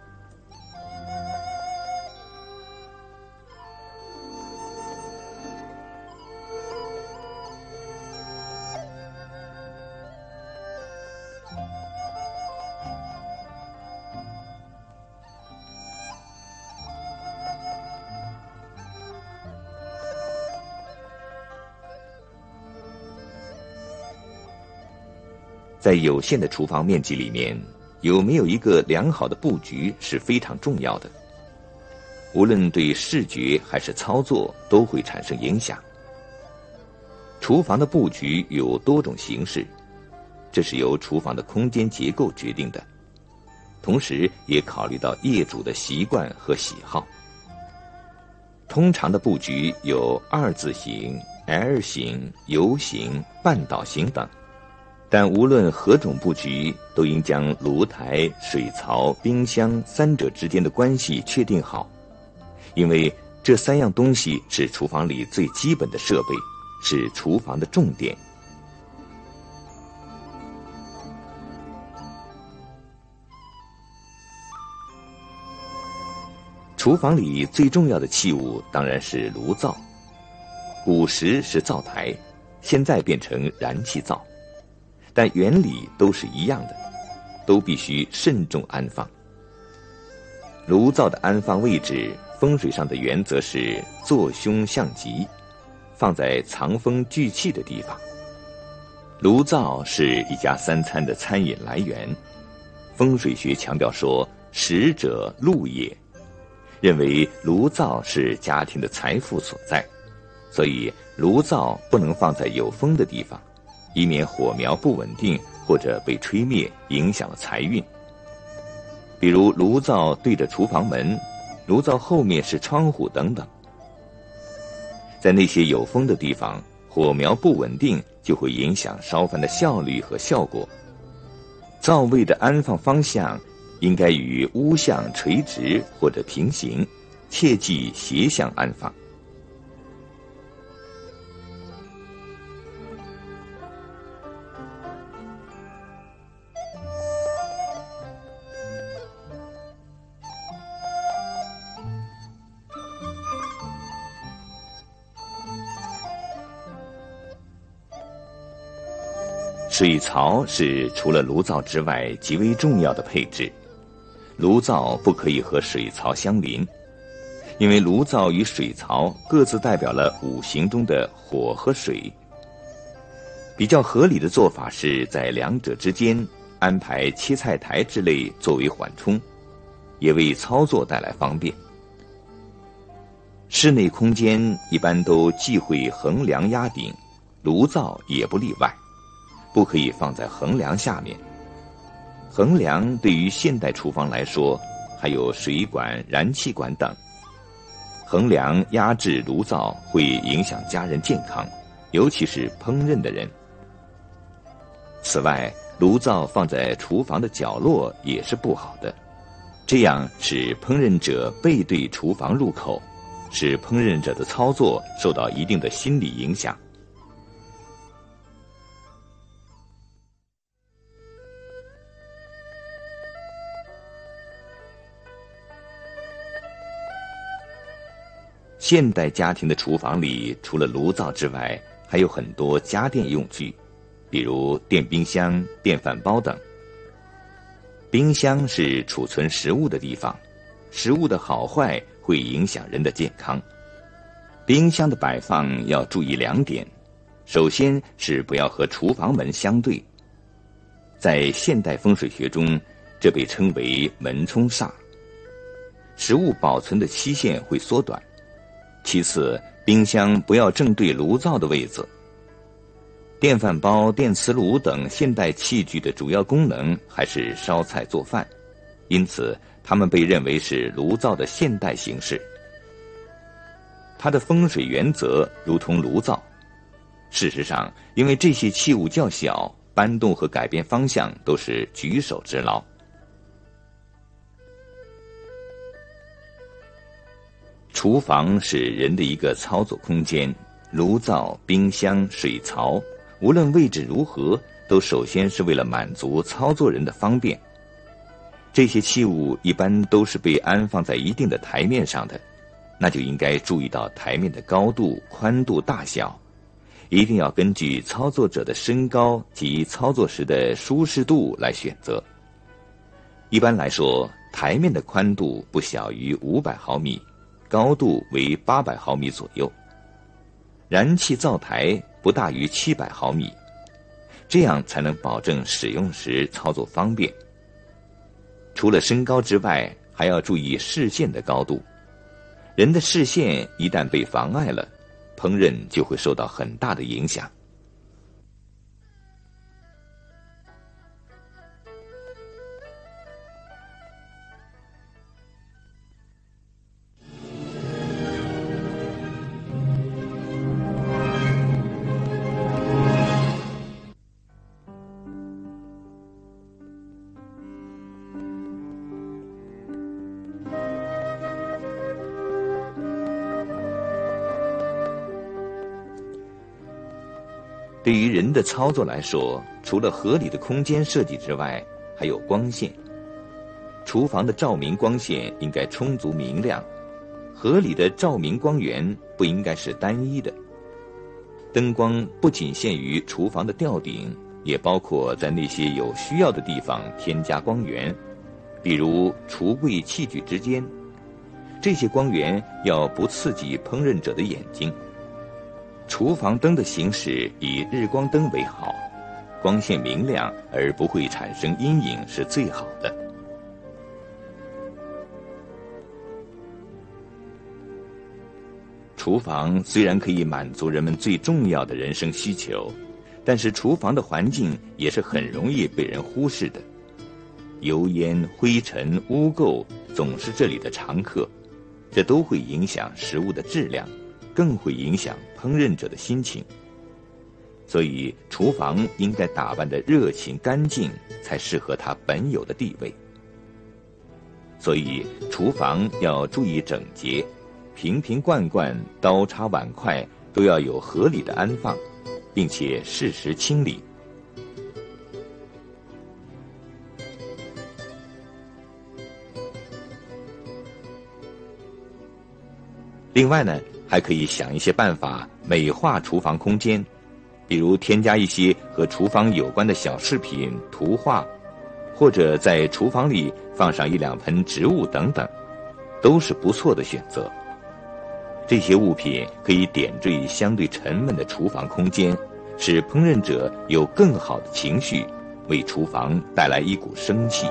在有限的厨房面积里面，有没有一个良好的布局是非常重要的，无论对视觉还是操作都会产生影响。厨房的布局有多种形式，这是由厨房的空间结构决定的，同时也考虑到业主的习惯和喜好。通常的布局有2字形、L 型、U 型、半岛形等，但无论何种布局，都应将炉台、水槽、冰箱3者之间的关系确定好，因为这3样东西是厨房里最基本的设备，是厨房的重点。厨房里最重要的器物当然是炉灶。古时是灶台，现在变成燃气灶，但原理都是一样的，都必须慎重安放。炉灶的安放位置，风水上的原则是坐凶向吉，放在藏风聚气的地方。炉灶是一家3餐的餐饮来源，风水学强调说食者禄也，认为炉灶是家庭的财富所在，所以炉灶不能放在有风的地方，以免火苗不稳定或者被吹灭，影响了财运。比如炉灶对着厨房门，炉灶后面是窗户等等。在那些有风的地方，火苗不稳定就会影响烧饭的效率和效果。灶位的安放方向应该与屋向垂直或者平行，切忌斜向安放。水槽是除了炉灶之外极为重要的配置，炉灶不可以和水槽相邻，因为炉灶与水槽各自代表了5行中的火和水。比较合理的做法是在2者之间安排切菜台之类作为缓冲，也为操作带来方便。室内空间一般都忌讳横梁压顶，炉灶也不例外，不可以放在横梁下面。横梁对于现代厨房来说，还有水管、燃气管等，横梁压制炉灶会影响家人健康，尤其是烹饪的人。此外，炉灶放在厨房的角落也是不好的，这样使烹饪者背对厨房入口，使烹饪者的操作受到一定的心理影响。现代家庭的厨房里，除了炉灶之外，还有很多家电用具，比如电冰箱、电饭煲等。冰箱是储存食物的地方，食物的好坏会影响人的健康。冰箱的摆放要注意2点，首先是不要和厨房门相对，在现代风水学中，这被称为门冲煞，食物保存的期限会缩短。其次，冰箱不要正对炉灶的位子。电饭煲、电磁炉等现代器具的主要功能还是烧菜做饭，因此它们被认为是炉灶的现代形式。它的风水原则如同炉灶。事实上，因为这些器物较小，搬动和改变方向都是举手之劳。厨房是人的一个操作空间，炉灶、冰箱、水槽，无论位置如何，都首先是为了满足操作人的方便。这些器物一般都是被安放在一定的台面上的，那就应该注意到台面的高度、宽度、大小，一定要根据操作者的身高及操作时的舒适度来选择。一般来说，台面的宽度不小于500毫米，高度为800毫米左右，燃气灶台不大于700毫米，这样才能保证使用时操作方便。除了身高之外，还要注意视线的高度。人的视线一旦被妨碍了，烹饪就会受到很大的影响。 对于人的操作来说，除了合理的空间设计之外，还有光线。厨房的照明光线应该充足明亮，合理的照明光源不应该是单一的。灯光不仅限于厨房的吊顶，也包括在那些有需要的地方添加光源，比如橱柜器具之间。这些光源要不刺激烹饪者的眼睛。厨房灯的形式以日光灯为好，光线明亮而不会产生阴影是最好的。厨房虽然可以满足人们最重要的人生需求，但是厨房的环境也是很容易被人忽视的。油烟、灰尘、污垢总是这里的常客，这都会影响食物的质量，更会影响烹饪者的心情。所以厨房应该打扮得热情干净，才适合它本有的地位。所以厨房要注意整洁，瓶瓶罐罐、刀叉碗筷都要有合理的安放，并且适时清理。另外呢，还可以想一些办法美化厨房空间，比如添加一些和厨房有关的小饰品、图画，或者在厨房里放上1-2盆植物等等，都是不错的选择。这些物品可以点缀相对沉闷的厨房空间，使烹饪者有更好的情绪，为厨房带来一股生气。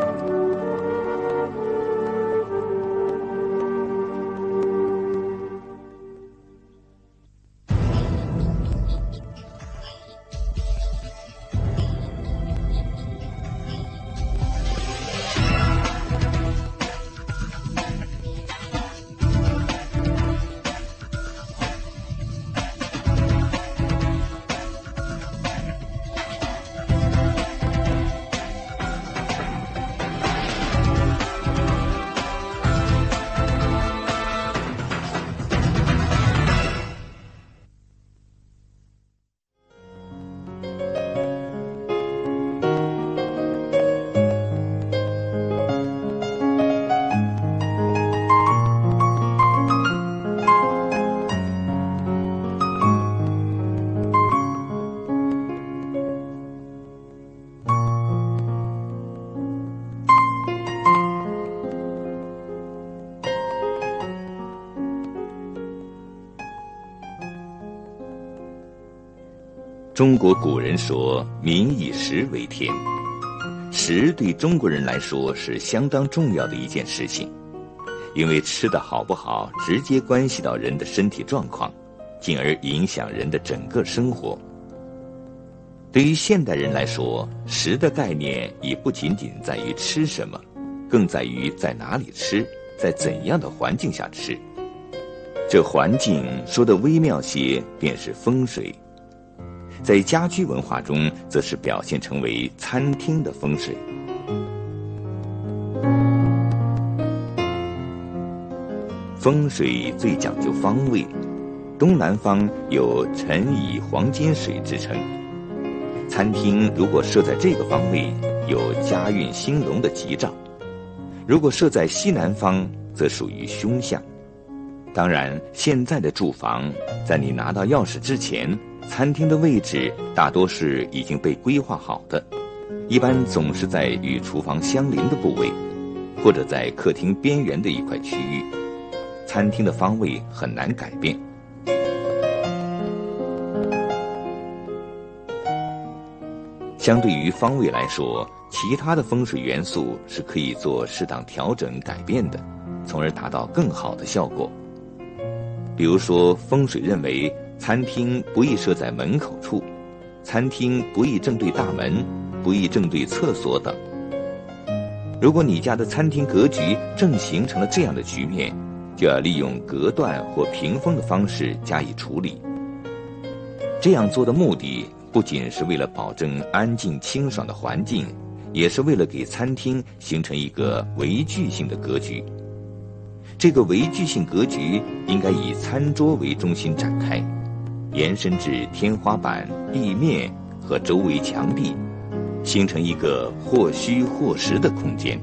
中国古人说民以食为天，食对中国人来说是相当重要的一件事情，因为吃得好不好直接关系到人的身体状况，进而影响人的整个生活。对于现代人来说，食的概念已不仅仅在于吃什么，更在于在哪里吃，在怎样的环境下吃。这环境说得微妙些，便是风水。在家居文化中，则是表现成为餐厅的风水。风水最讲究方位，东南方有辰以黄金水之称。餐厅如果设在这个方位，有家运兴隆的吉兆；如果设在西南方，则属于凶相。当然，现在的住房，在你拿到钥匙之前，餐厅的位置大多是已经被规划好的，一般总是在与厨房相邻的部位，或者在客厅边缘的一块区域。餐厅的方位很难改变。相对于方位来说，其他的风水元素是可以做适当调整改变的，从而达到更好的效果。比如说，风水认为餐厅不宜设在门口处，餐厅不宜正对大门，不宜正对厕所等。如果你家的餐厅格局正形成了这样的局面，就要利用隔断或屏风的方式加以处理。这样做的目的不仅是为了保证安静清爽的环境，也是为了给餐厅形成一个微距性的格局。这个微距性格局应该以餐桌为中心展开， 延伸至天花板、地面和周围墙壁，形成一个或虚或实的空间。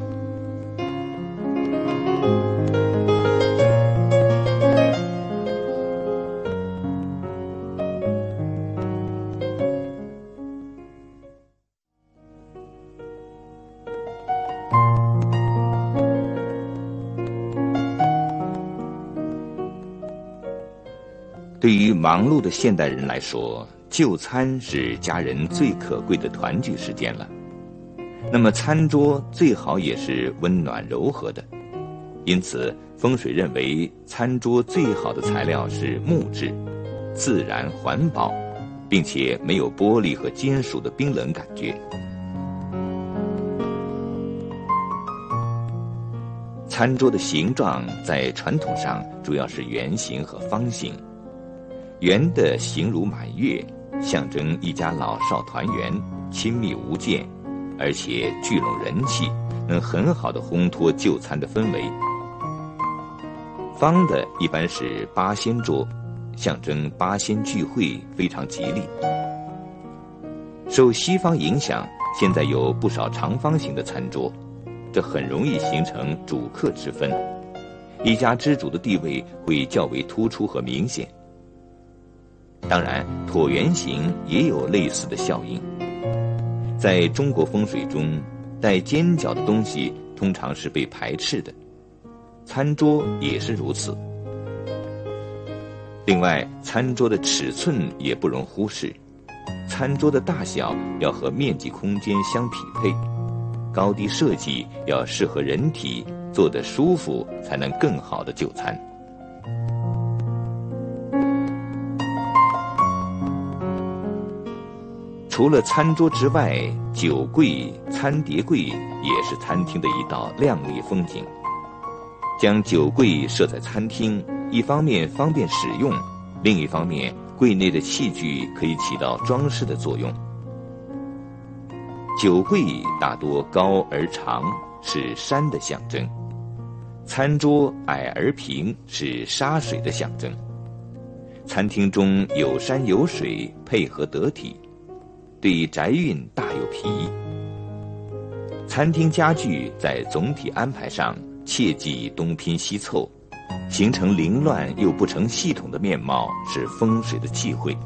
对于忙碌的现代人来说，就餐是家人最可贵的团聚时间了。那么餐桌最好也是温暖柔和的，因此风水认为餐桌最好的材料是木质，自然环保，并且没有玻璃和金属的冰冷感觉。餐桌的形状在传统上主要是圆形和方形。圆的形如满月，象征一家老少团圆，亲密无间，而且聚拢人气，能很好的烘托就餐的氛围。方的一般是八仙桌，象征八仙聚会，非常吉利。受西方影响，现在有不少长方形的餐桌，这很容易形成主客之分，一家之主的地位会较为突出和明显。当然，椭圆形也有类似的效应。在中国风水中，带尖角的东西通常是被排斥的，餐桌也是如此。另外，餐桌的尺寸也不容忽视，餐桌的大小要和面积空间相匹配，高低设计要适合人体，坐得舒服，才能更好的就餐。除了餐桌之外，酒柜、餐碟柜也是餐厅的一道亮丽风景。将酒柜设在餐厅，一方面方便使用，另一方面柜内的器具可以起到装饰的作用。酒柜大多高而长，是山的象征；餐桌矮而平，是沙水的象征。餐厅中有山有水，配合得体，对宅运大有裨益。餐厅家具在总体安排上切忌东拼西凑，形成凌乱又不成系统的面貌，是风水的忌讳。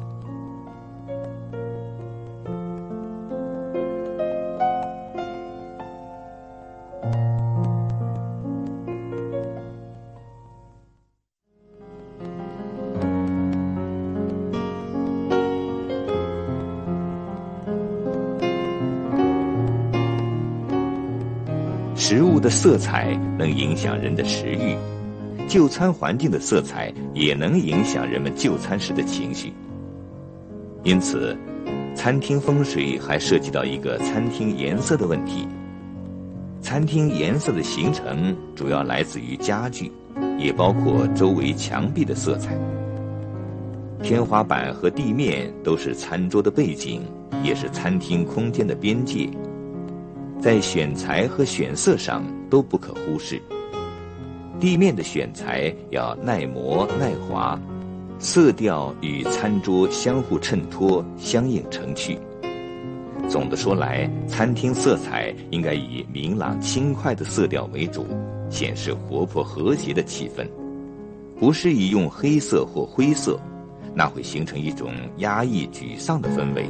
食物的色彩能影响人的食欲，就餐环境的色彩也能影响人们就餐时的情绪。因此，餐厅风水还涉及到一个餐厅颜色的问题。餐厅颜色的形成主要来自于家具，也包括周围墙壁的色彩。天花板和地面都是餐桌的背景，也是餐厅空间的边界。在选材和选色上都不可忽视。地面的选材要耐磨耐滑，色调与餐桌相互衬托，相映成趣。总的说来，餐厅色彩应该以明朗轻快的色调为主，显示活泼和谐的气氛，不适宜用黑色或灰色，那会形成一种压抑沮丧的氛围。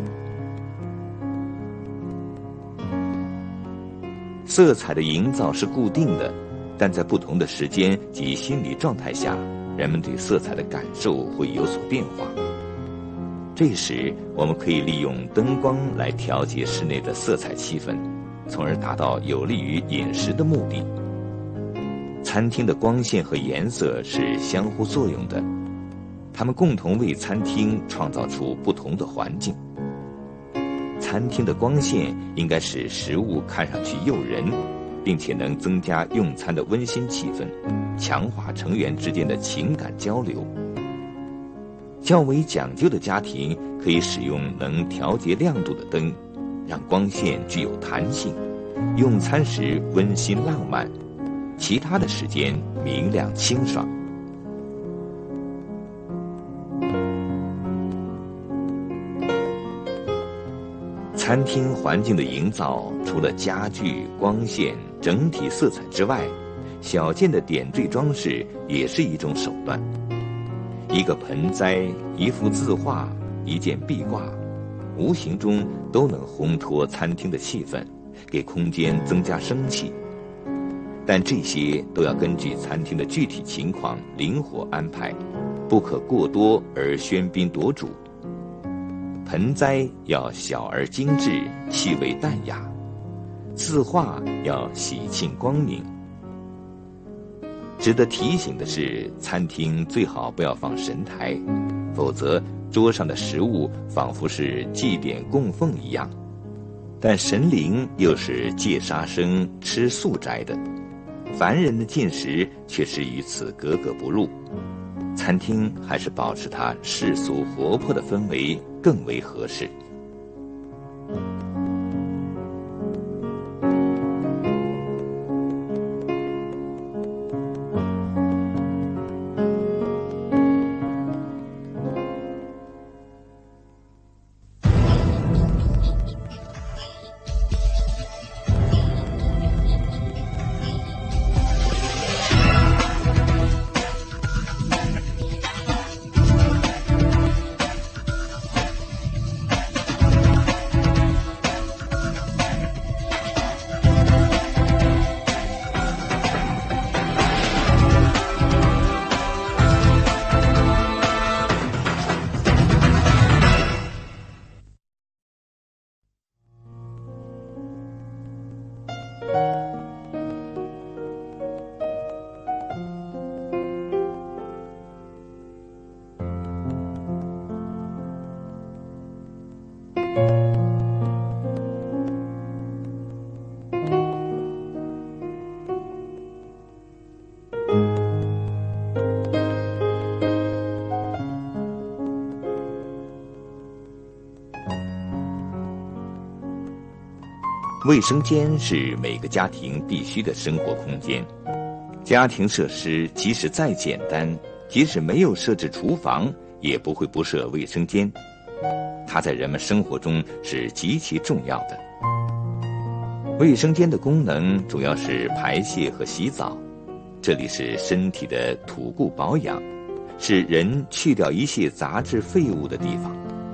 色彩的营造是固定的，但在不同的时间及心理状态下，人们对色彩的感受会有所变化。这时，我们可以利用灯光来调节室内的色彩气氛，从而达到有利于饮食的目的。餐厅的光线和颜色是相互作用的，它们共同为餐厅创造出不同的环境。餐厅的光线应该使食物看上去诱人，并且能增加用餐的温馨气氛，强化成员之间的情感交流。较为讲究的家庭可以使用能调节亮度的灯，让光线具有弹性，用餐时温馨浪漫，其他的时间明亮清爽。 餐厅环境的营造，除了家具、光线、整体色彩之外，小件的点缀装饰也是一种手段。一个盆栽、一幅字画、一件壁挂，无形中都能烘托餐厅的气氛，给空间增加生气。但这些都要根据餐厅的具体情况灵活安排，不可过多而喧宾夺主。盆栽要小而精致，气味淡雅；字画要喜庆光明。值得提醒的是，餐厅最好不要放神台，否则桌上的食物仿佛是祭典供奉一样。但神灵又是戒杀生、吃素斋的，凡人的进食却是与此格格不入。餐厅还是保持它世俗活泼的氛围更为合适。卫生间是每个家庭必须的生活空间。家庭设施即使再简单，即使没有设置厨房，也不会不设卫生间。它在人们生活中是极其重要的。卫生间的功能主要是排泄和洗澡，这里是身体的土固保养，是人去掉一切杂质废物的地方。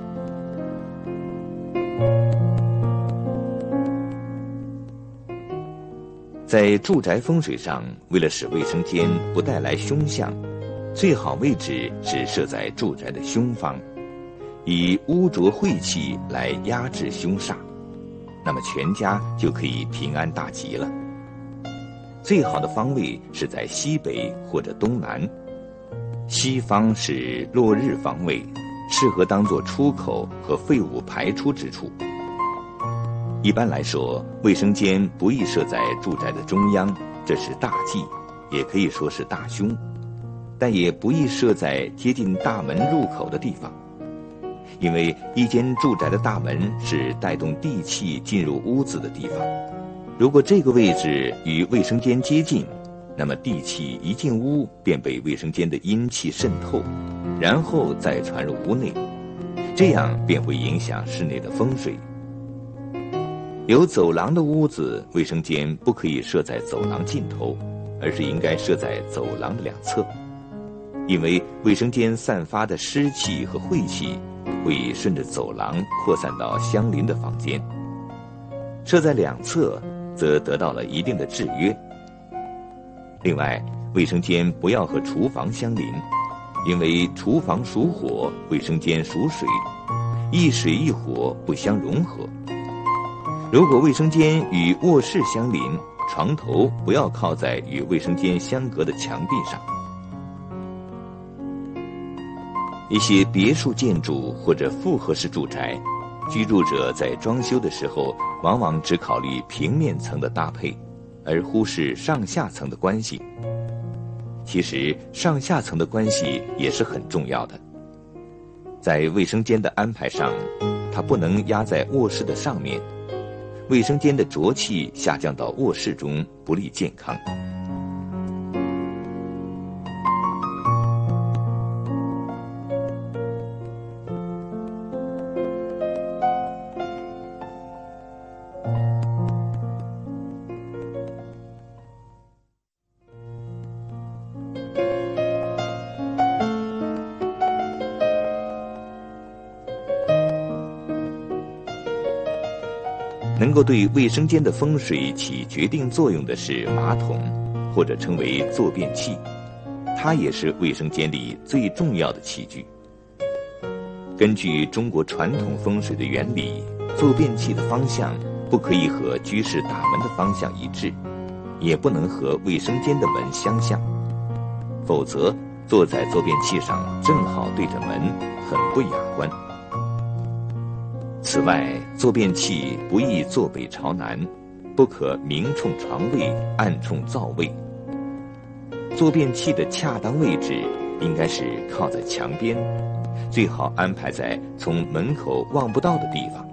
在住宅风水上，为了使卫生间不带来凶相，最好位置是设在住宅的凶方，以污浊晦气来压制凶煞，那么全家就可以平安大吉了。最好的方位是在西北或者东南，西方是落日方位，适合当作出口和废物排出之处。一般来说，卫生间不宜设在住宅的中央，这是大忌，也可以说是大凶，但也不宜设在接近大门入口的地方，因为一间住宅的大门是带动地气进入屋子的地方。如果这个位置与卫生间接近，那么地气一进屋便被卫生间的阴气渗透，然后再传入屋内，这样便会影响室内的风水。有走廊的屋子，卫生间不可以设在走廊尽头，而是应该设在走廊的两侧，因为卫生间散发的湿气和晦气会顺着走廊扩散到相邻的房间。设在两侧，则得到了一定的制约。另外，卫生间不要和厨房相邻，因为厨房属火，卫生间属水，一水一火不相融合。如果卫生间与卧室相邻，床头不要靠在与卫生间相隔的墙壁上。一些别墅建筑或者复合式住宅，居住者在装修的时候往往只考虑平面层的搭配，而忽视上下层的关系。其实上下层的关系也是很重要的。在卫生间的安排上，它不能压在卧室的上面，卫生间的浊气下降到卧室中，不利健康。 能够对卫生间的风水起决定作用的是马桶，或者称为坐便器，它也是卫生间里最重要的器具。根据中国传统风水的原理，坐便器的方向不可以和居室大门的方向一致，也不能和卫生间的门相向，否则坐在坐便器上正好对着门，很不雅观。此外，坐便器不宜坐北朝南，不可明冲床位，暗冲灶位。坐便器的恰当位置应该是靠在墙边，最好安排在从门口望不到的地方。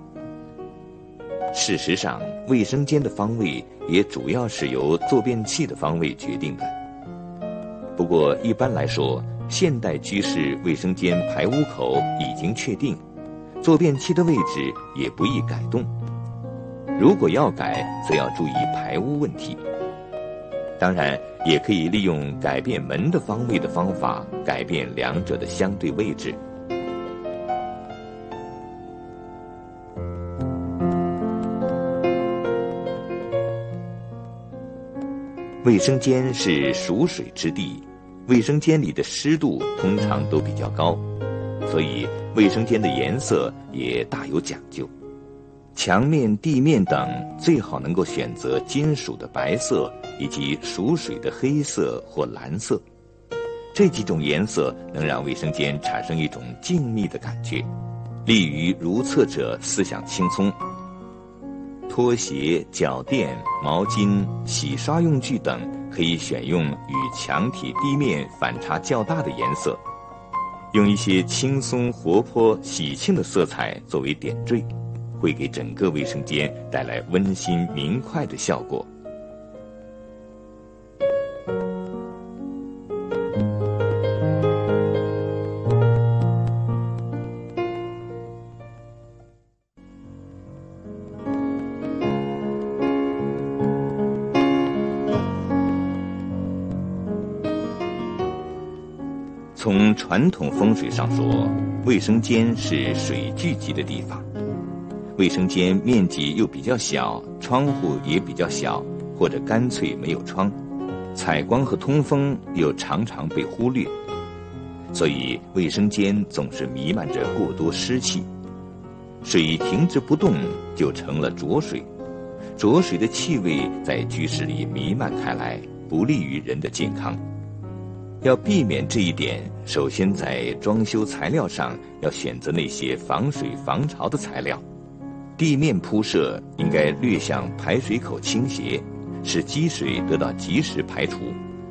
事实上，卫生间的方位也主要是由坐便器的方位决定的。不过一般来说，现代居室卫生间排污口已经确定，坐便器的位置也不易改动。如果要改，则要注意排污问题。当然，也可以利用改变门的方位的方法，改变两者的相对位置。卫生间是属水之地，卫生间里的湿度通常都比较高，所以卫生间的颜色也大有讲究。墙面、地面等最好能够选择金属的白色以及属水的黑色或蓝色，这几种颜色能让卫生间产生一种静谧的感觉，利于如厕者思想轻松。拖鞋、脚垫、毛巾、洗刷用具等可以选用与墙体、地面反差较大的颜色，用一些轻松、活泼、喜庆的色彩作为点缀，会给整个卫生间带来温馨明快的效果。从传统风水上说，卫生间是水聚集的地方，卫生间面积又比较小，窗户也比较小，或者干脆没有窗，采光和通风又常常被忽略，所以卫生间总是弥漫着过多湿气。水停滞不动就成了浊水，浊水的气味在居室里弥漫开来，不利于人的健康。要避免这一点，首先在装修材料上要选择那些防水防潮的材料，地面铺设应该略向排水口倾斜，使积水得到及时排除。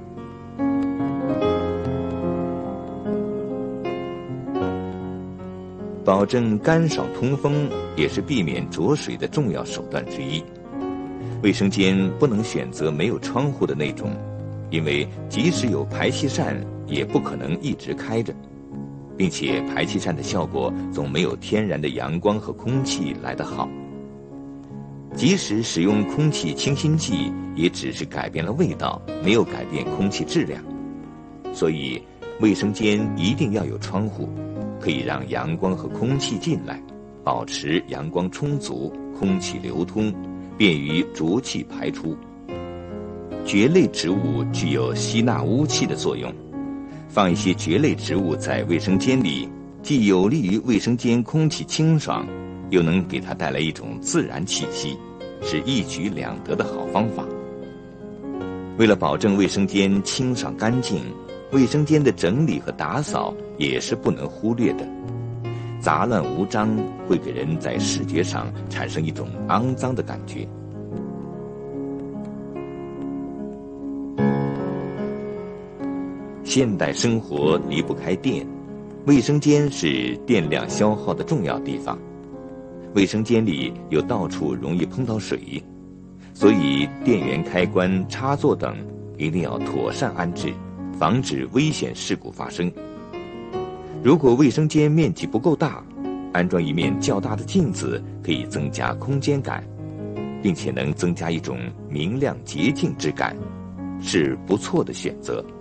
保证干爽通风也是避免浊水的重要手段之一。卫生间不能选择没有窗户的那种，因为即使有排气扇，也不可能一直开着，并且排气扇的效果总没有天然的阳光和空气来得好。即使使用空气清新剂，也只是改变了味道，没有改变空气质量。所以，卫生间一定要有窗户，可以让阳光和空气进来，保持阳光充足，空气流通，便于浊气排出。蕨类植物具有吸纳污气的作用，放一些蕨类植物在卫生间里，既有利于卫生间空气清爽，又能给它带来一种自然气息，是一举两得的好方法。为了保证卫生间清爽干净，卫生间的整理和打扫也是不能忽略的。杂乱无章会给人在视觉上产生一种肮脏的感觉。现代生活离不开电，卫生间是电量消耗的重要地方。卫生间里又到处容易碰到水，所以电源开关、插座等一定要妥善安置，防止危险事故发生。如果卫生间面积不够大，安装一面较大的镜子可以增加空间感，并且能增加一种明亮洁净之感，是不错的选择。